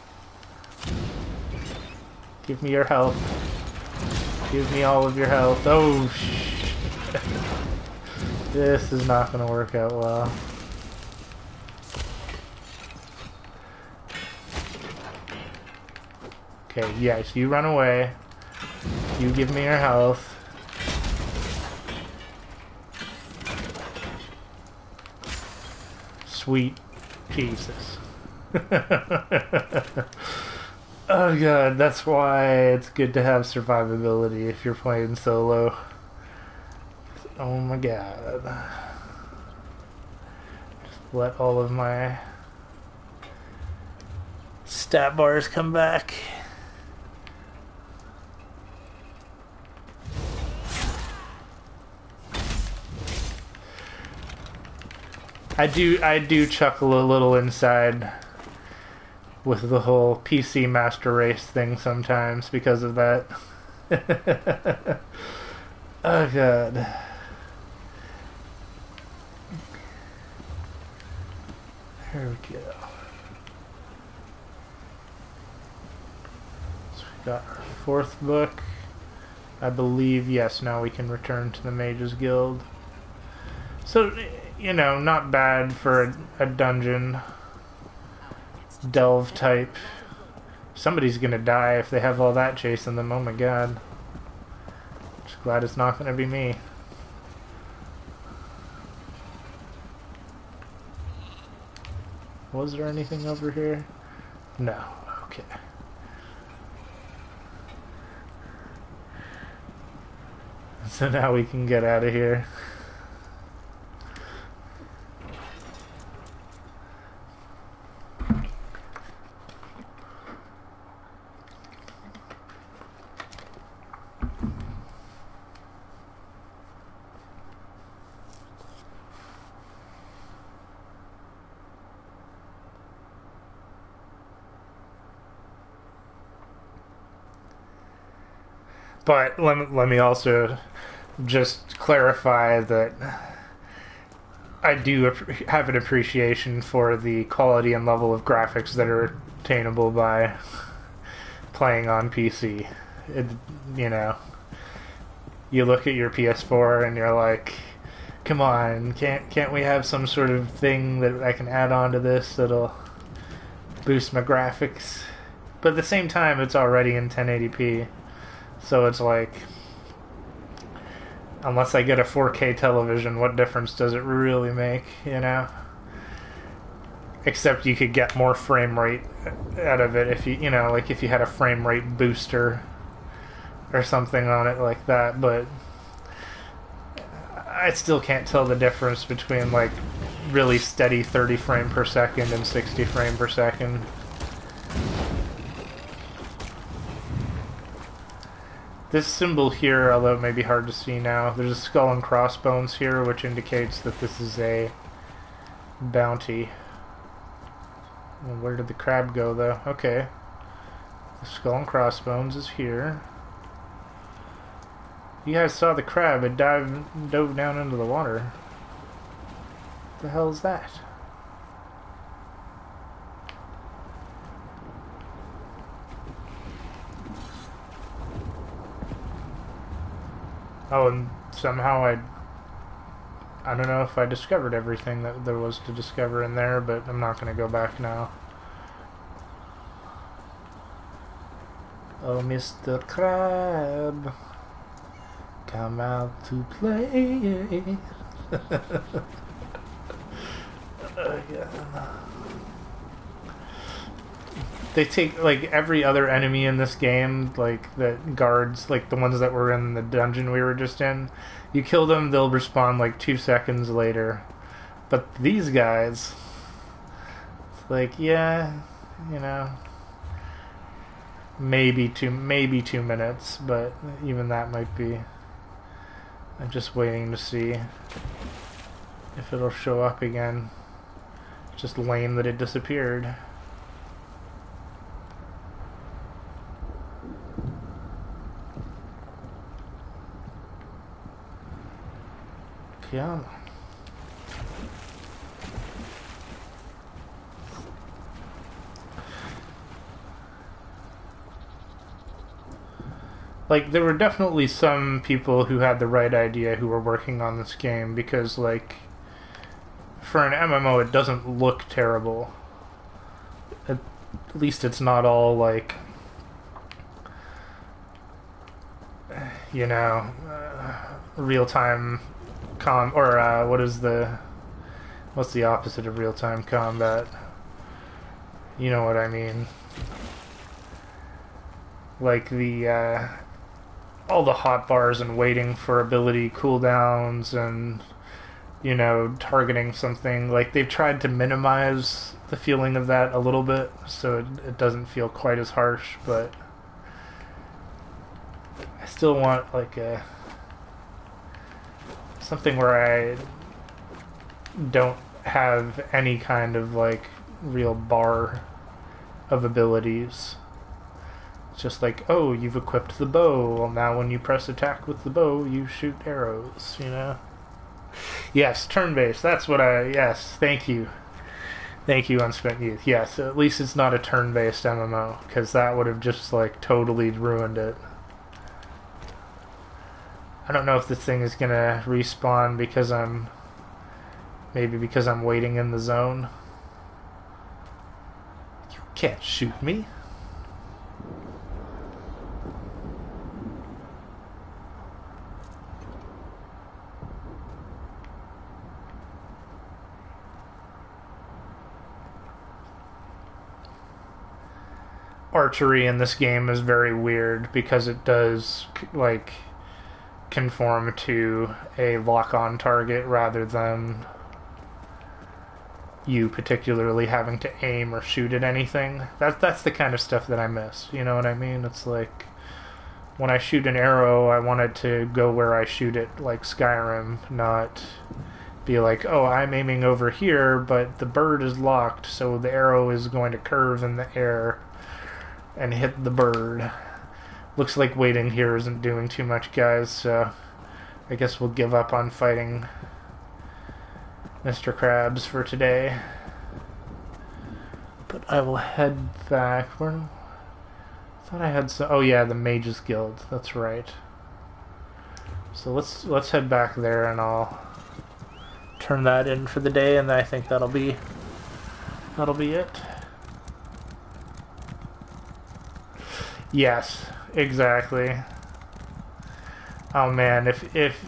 give me your health, give me all of your health, oh shit, this is not gonna work out well. Okay, yes, you run away. You give me your health. Sweet Jesus. Oh god, that's why it's good to have survivability if you're playing solo. Oh my god. Just let all of my stat bars come back. I do I do chuckle a little inside with the whole P C Master Race thing sometimes because of that. Oh god. Here we go. So we got our fourth book. I believe, yes, now we can return to the Mages Guild. So, you know, not bad for a, a dungeon delve type. Somebody's gonna die if they have all that chasing them, oh my god. Just glad it's not gonna be me. Was there anything over here? No, okay. So now we can get out of here. But let me, let me also just clarify that I do have an appreciation for the quality and level of graphics that are attainable by playing on P C. It, you know, you look at your P S four and you're like, come on, can't can't we have some sort of thing that I can add on to this that'll boost my graphics? But at the same time, it's already in ten eighty p, so it's like, unless I get a four K television, what difference does it really make, you know? Except you could get more frame rate out of it if you, you know, like if you had a frame rate booster or something on it like that, but I still can't tell the difference between like really steady thirty frame per second and sixty frame per second. This symbol here, although it may be hard to see now, there's a skull and crossbones here, which indicates that this is a bounty. Well, where did the crab go, though? Okay. The skull and crossbones is here. You guys saw the crab. It dived, dove down into the water. What the hell is that? Oh, and somehow I... I don't know if I discovered everything that there was to discover in there, but I'm not going to go back now. Oh, Mister Crab, come out to play. uh, yeah. They take, like, every other enemy in this game, like, that guards, like, the ones that were in the dungeon we were just in, you kill them, they'll respawn, like, two seconds later. But these guys, it's like, yeah, you know, maybe two, maybe two minutes, but even that might be, I'm just waiting to see if it'll show up again. It's just lame that it disappeared. Yeah. Like, there were definitely some people who had the right idea who were working on this game, because, like, for an M M O, it doesn't look terrible. At least it's not all, like, you know, uh, real-time com or uh, what is the what's the opposite of real-time combat? You know what I mean? Like the uh, all the hotbars and waiting for ability cooldowns and, you know, targeting something. Like, they've tried to minimize the feeling of that a little bit so it, it doesn't feel quite as harsh, but I still want like a something where I don't have any kind of like real bar of abilities. It's just like, oh, you've equipped the bow. Well, now when you press attack with the bow, you shoot arrows, you know? Yes, turn-based. That's what I... Yes, thank you. Thank you, Unspent Youth. Yes, at least it's not a turn-based M M O, because that would have just, like, totally ruined it. I don't know if this thing is gonna respawn because I'm... Maybe because I'm waiting in the zone. You can't shoot me. Archery in this game is very weird because it does, like, conform to a lock-on target rather than you particularly having to aim or shoot at anything. That, that's the kind of stuff that I miss, you know what I mean? It's like, when I shoot an arrow, I want it to go where I shoot it, like Skyrim, not be like, oh, I'm aiming over here, but the bird is locked, so the arrow is going to curve in the air and hit the bird. Looks like waiting here isn't doing too much, guys, so I guess we'll give up on fighting Mister Krabs for today. But I will head back. Where? I thought I had some. Oh yeah, the Mages Guild. That's right. So let's let's head back there, and I'll turn that in for the day, and I think that'll be that'll be it. Yes, exactly. Oh man, if if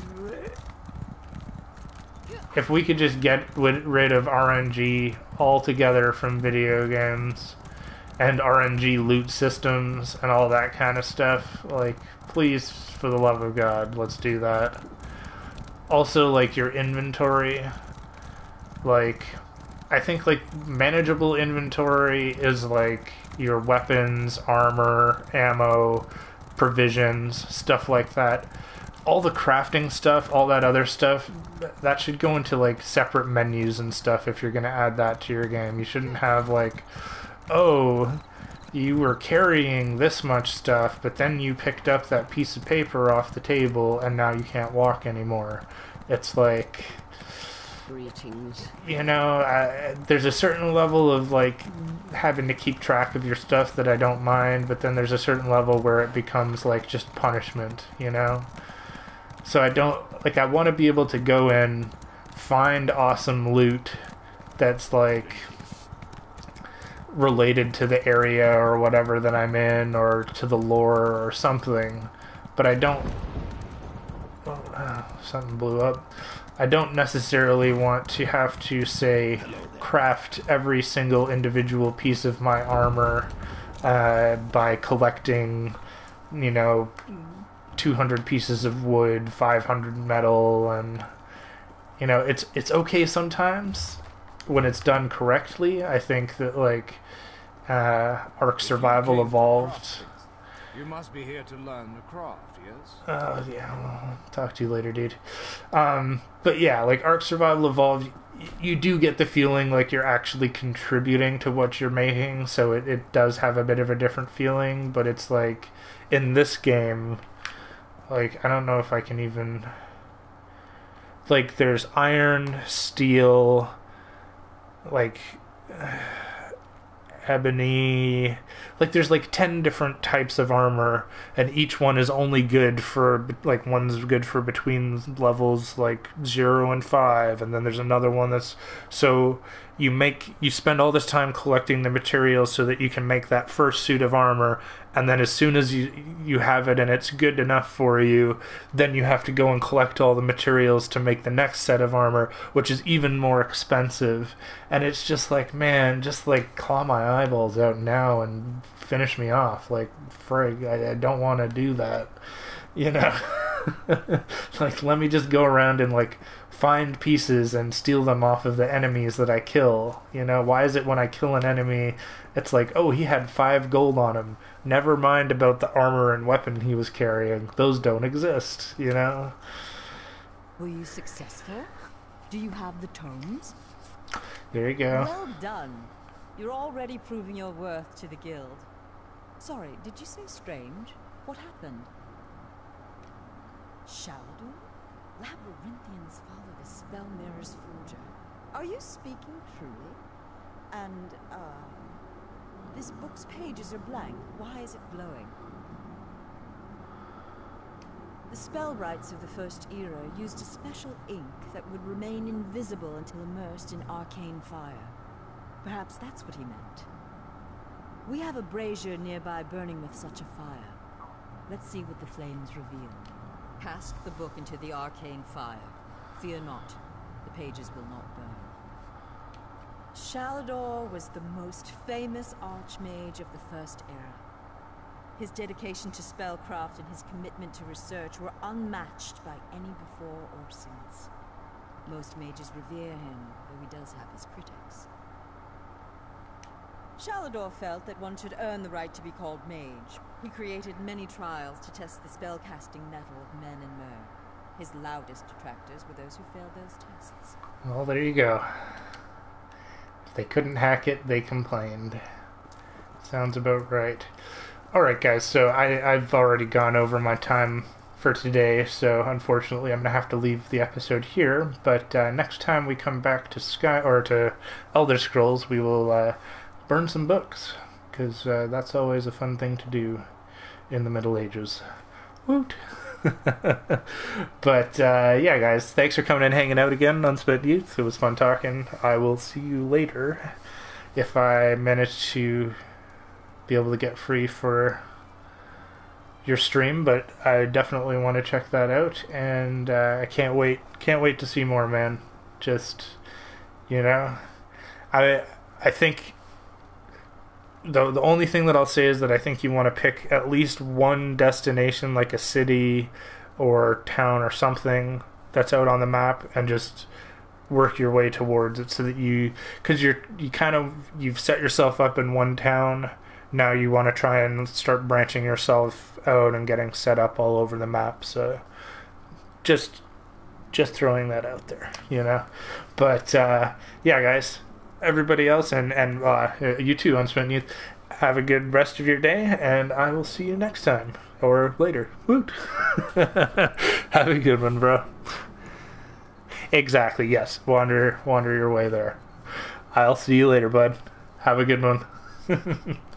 if we could just get rid of R N G altogether from video games, and R N G loot systems and all that kind of stuff, like, please, for the love of God, let's do that. Also, like, your inventory, like, I think, like, manageable inventory is, like, your weapons, armor, ammo, provisions, stuff like that. All the crafting stuff, all that other stuff, that should go into, like, separate menus and stuff if you're going to add that to your game. You shouldn't have, like, oh, you were carrying this much stuff, but then you picked up that piece of paper off the table and now you can't walk anymore. It's like... Greetings. You know, I, there's a certain level of, like, having to keep track of your stuff that I don't mind, but then there's a certain level where it becomes, like, just punishment, you know? So I don't, like, I want to be able to go in, find awesome loot that's, like, related to the area or whatever that I'm in, or to the lore or something, but I don't... Oh, uh, something blew up. I don't necessarily want to have to, say, craft every single individual piece of my armor uh, by collecting, you know, two hundred pieces of wood, five hundred metal, and, you know, it's it's okay sometimes when it's done correctly. I think that, like, uh, Ark Survival Evolved... You must be here to learn the craft, yes? Oh, uh, yeah, well, I'll talk to you later, dude. Um, but yeah, like, Ark Survival Evolved, y- you do get the feeling like you're actually contributing to what you're making, so it, it does have a bit of a different feeling, but it's like, in this game, like, I don't know if I can even... Like, there's iron, steel, like... ebony, like there's like ten different types of armor, and each one is only good for, like, one's good for between levels like zero and five, and then there's another one that's, so you make you spend all this time collecting the materials so that you can make that first suit of armor, and then as soon as you you have it and it's good enough for you, then you have to go and collect all the materials to make the next set of armor, which is even more expensive. And it's just like, man, just like claw my eyeballs out now and finish me off. Like, frig, I, I don't want to do that, you know. Like, let me just go around and, like, find pieces and steal them off of the enemies that I kill. You know, why is it when I kill an enemy, it's like, oh, he had five gold on him. Never mind about the armor and weapon he was carrying. Those don't exist, you know? Were you successful? Do you have the tomes? There you go. Well done. You're already proving your worth to the guild. Sorry, did you say Strange? What happened? Shalador? Labyrinthian's father, the Spellmirror's forger. Are you speaking truly? And, uh... this book's pages are blank. Why is it glowing? The spellwrights of the First Era used a special ink that would remain invisible until immersed in arcane fire. Perhaps that's what he meant. We have a brazier nearby burning with such a fire. Let's see what the flames reveal. Cast the book into the arcane fire. Fear not, the pages will not burn. Shalador was the most famous archmage of the First Era. His dedication to spellcraft and his commitment to research were unmatched by any before or since. Most mages revere him, though he does have his critics. Shalador felt that one should earn the right to be called mage. He created many trials to test the spellcasting mettle of men and mer. His loudest detractors were those who failed those tests. Well, there you go. If they couldn't hack it, they complained. Sounds about right. Alright guys, so I, I've already gone over my time for today, so unfortunately I'm going to have to leave the episode here. But uh, next time we come back to Sky or to Elder Scrolls, we will uh, burn some books, because uh, that's always a fun thing to do in the Middle Ages. Woot! But uh, yeah, guys, thanks for coming and hanging out again on Spent Youth. It was fun talking. I will see you later if I manage to be able to get free for your stream, but I definitely want to check that out, and uh, I can't wait can't wait to see more, man. Just, you know, I I think the the only thing that I'll say is that I think you want to pick at least one destination, like a city or town or something that's out on the map, and just work your way towards it, so that you, because you're you kind of you've set yourself up in one town. Now you want to try and start branching yourself out and getting set up all over the map. So just just throwing that out there, you know. But uh, yeah, guys, everybody else, and and uh, you too on Spent Youth, have a good rest of your day, and I will see you next time or later. Woot! Have a good one, bro. Exactly. Yes. Wander wander your way there. I'll see you later, bud. Have a good one.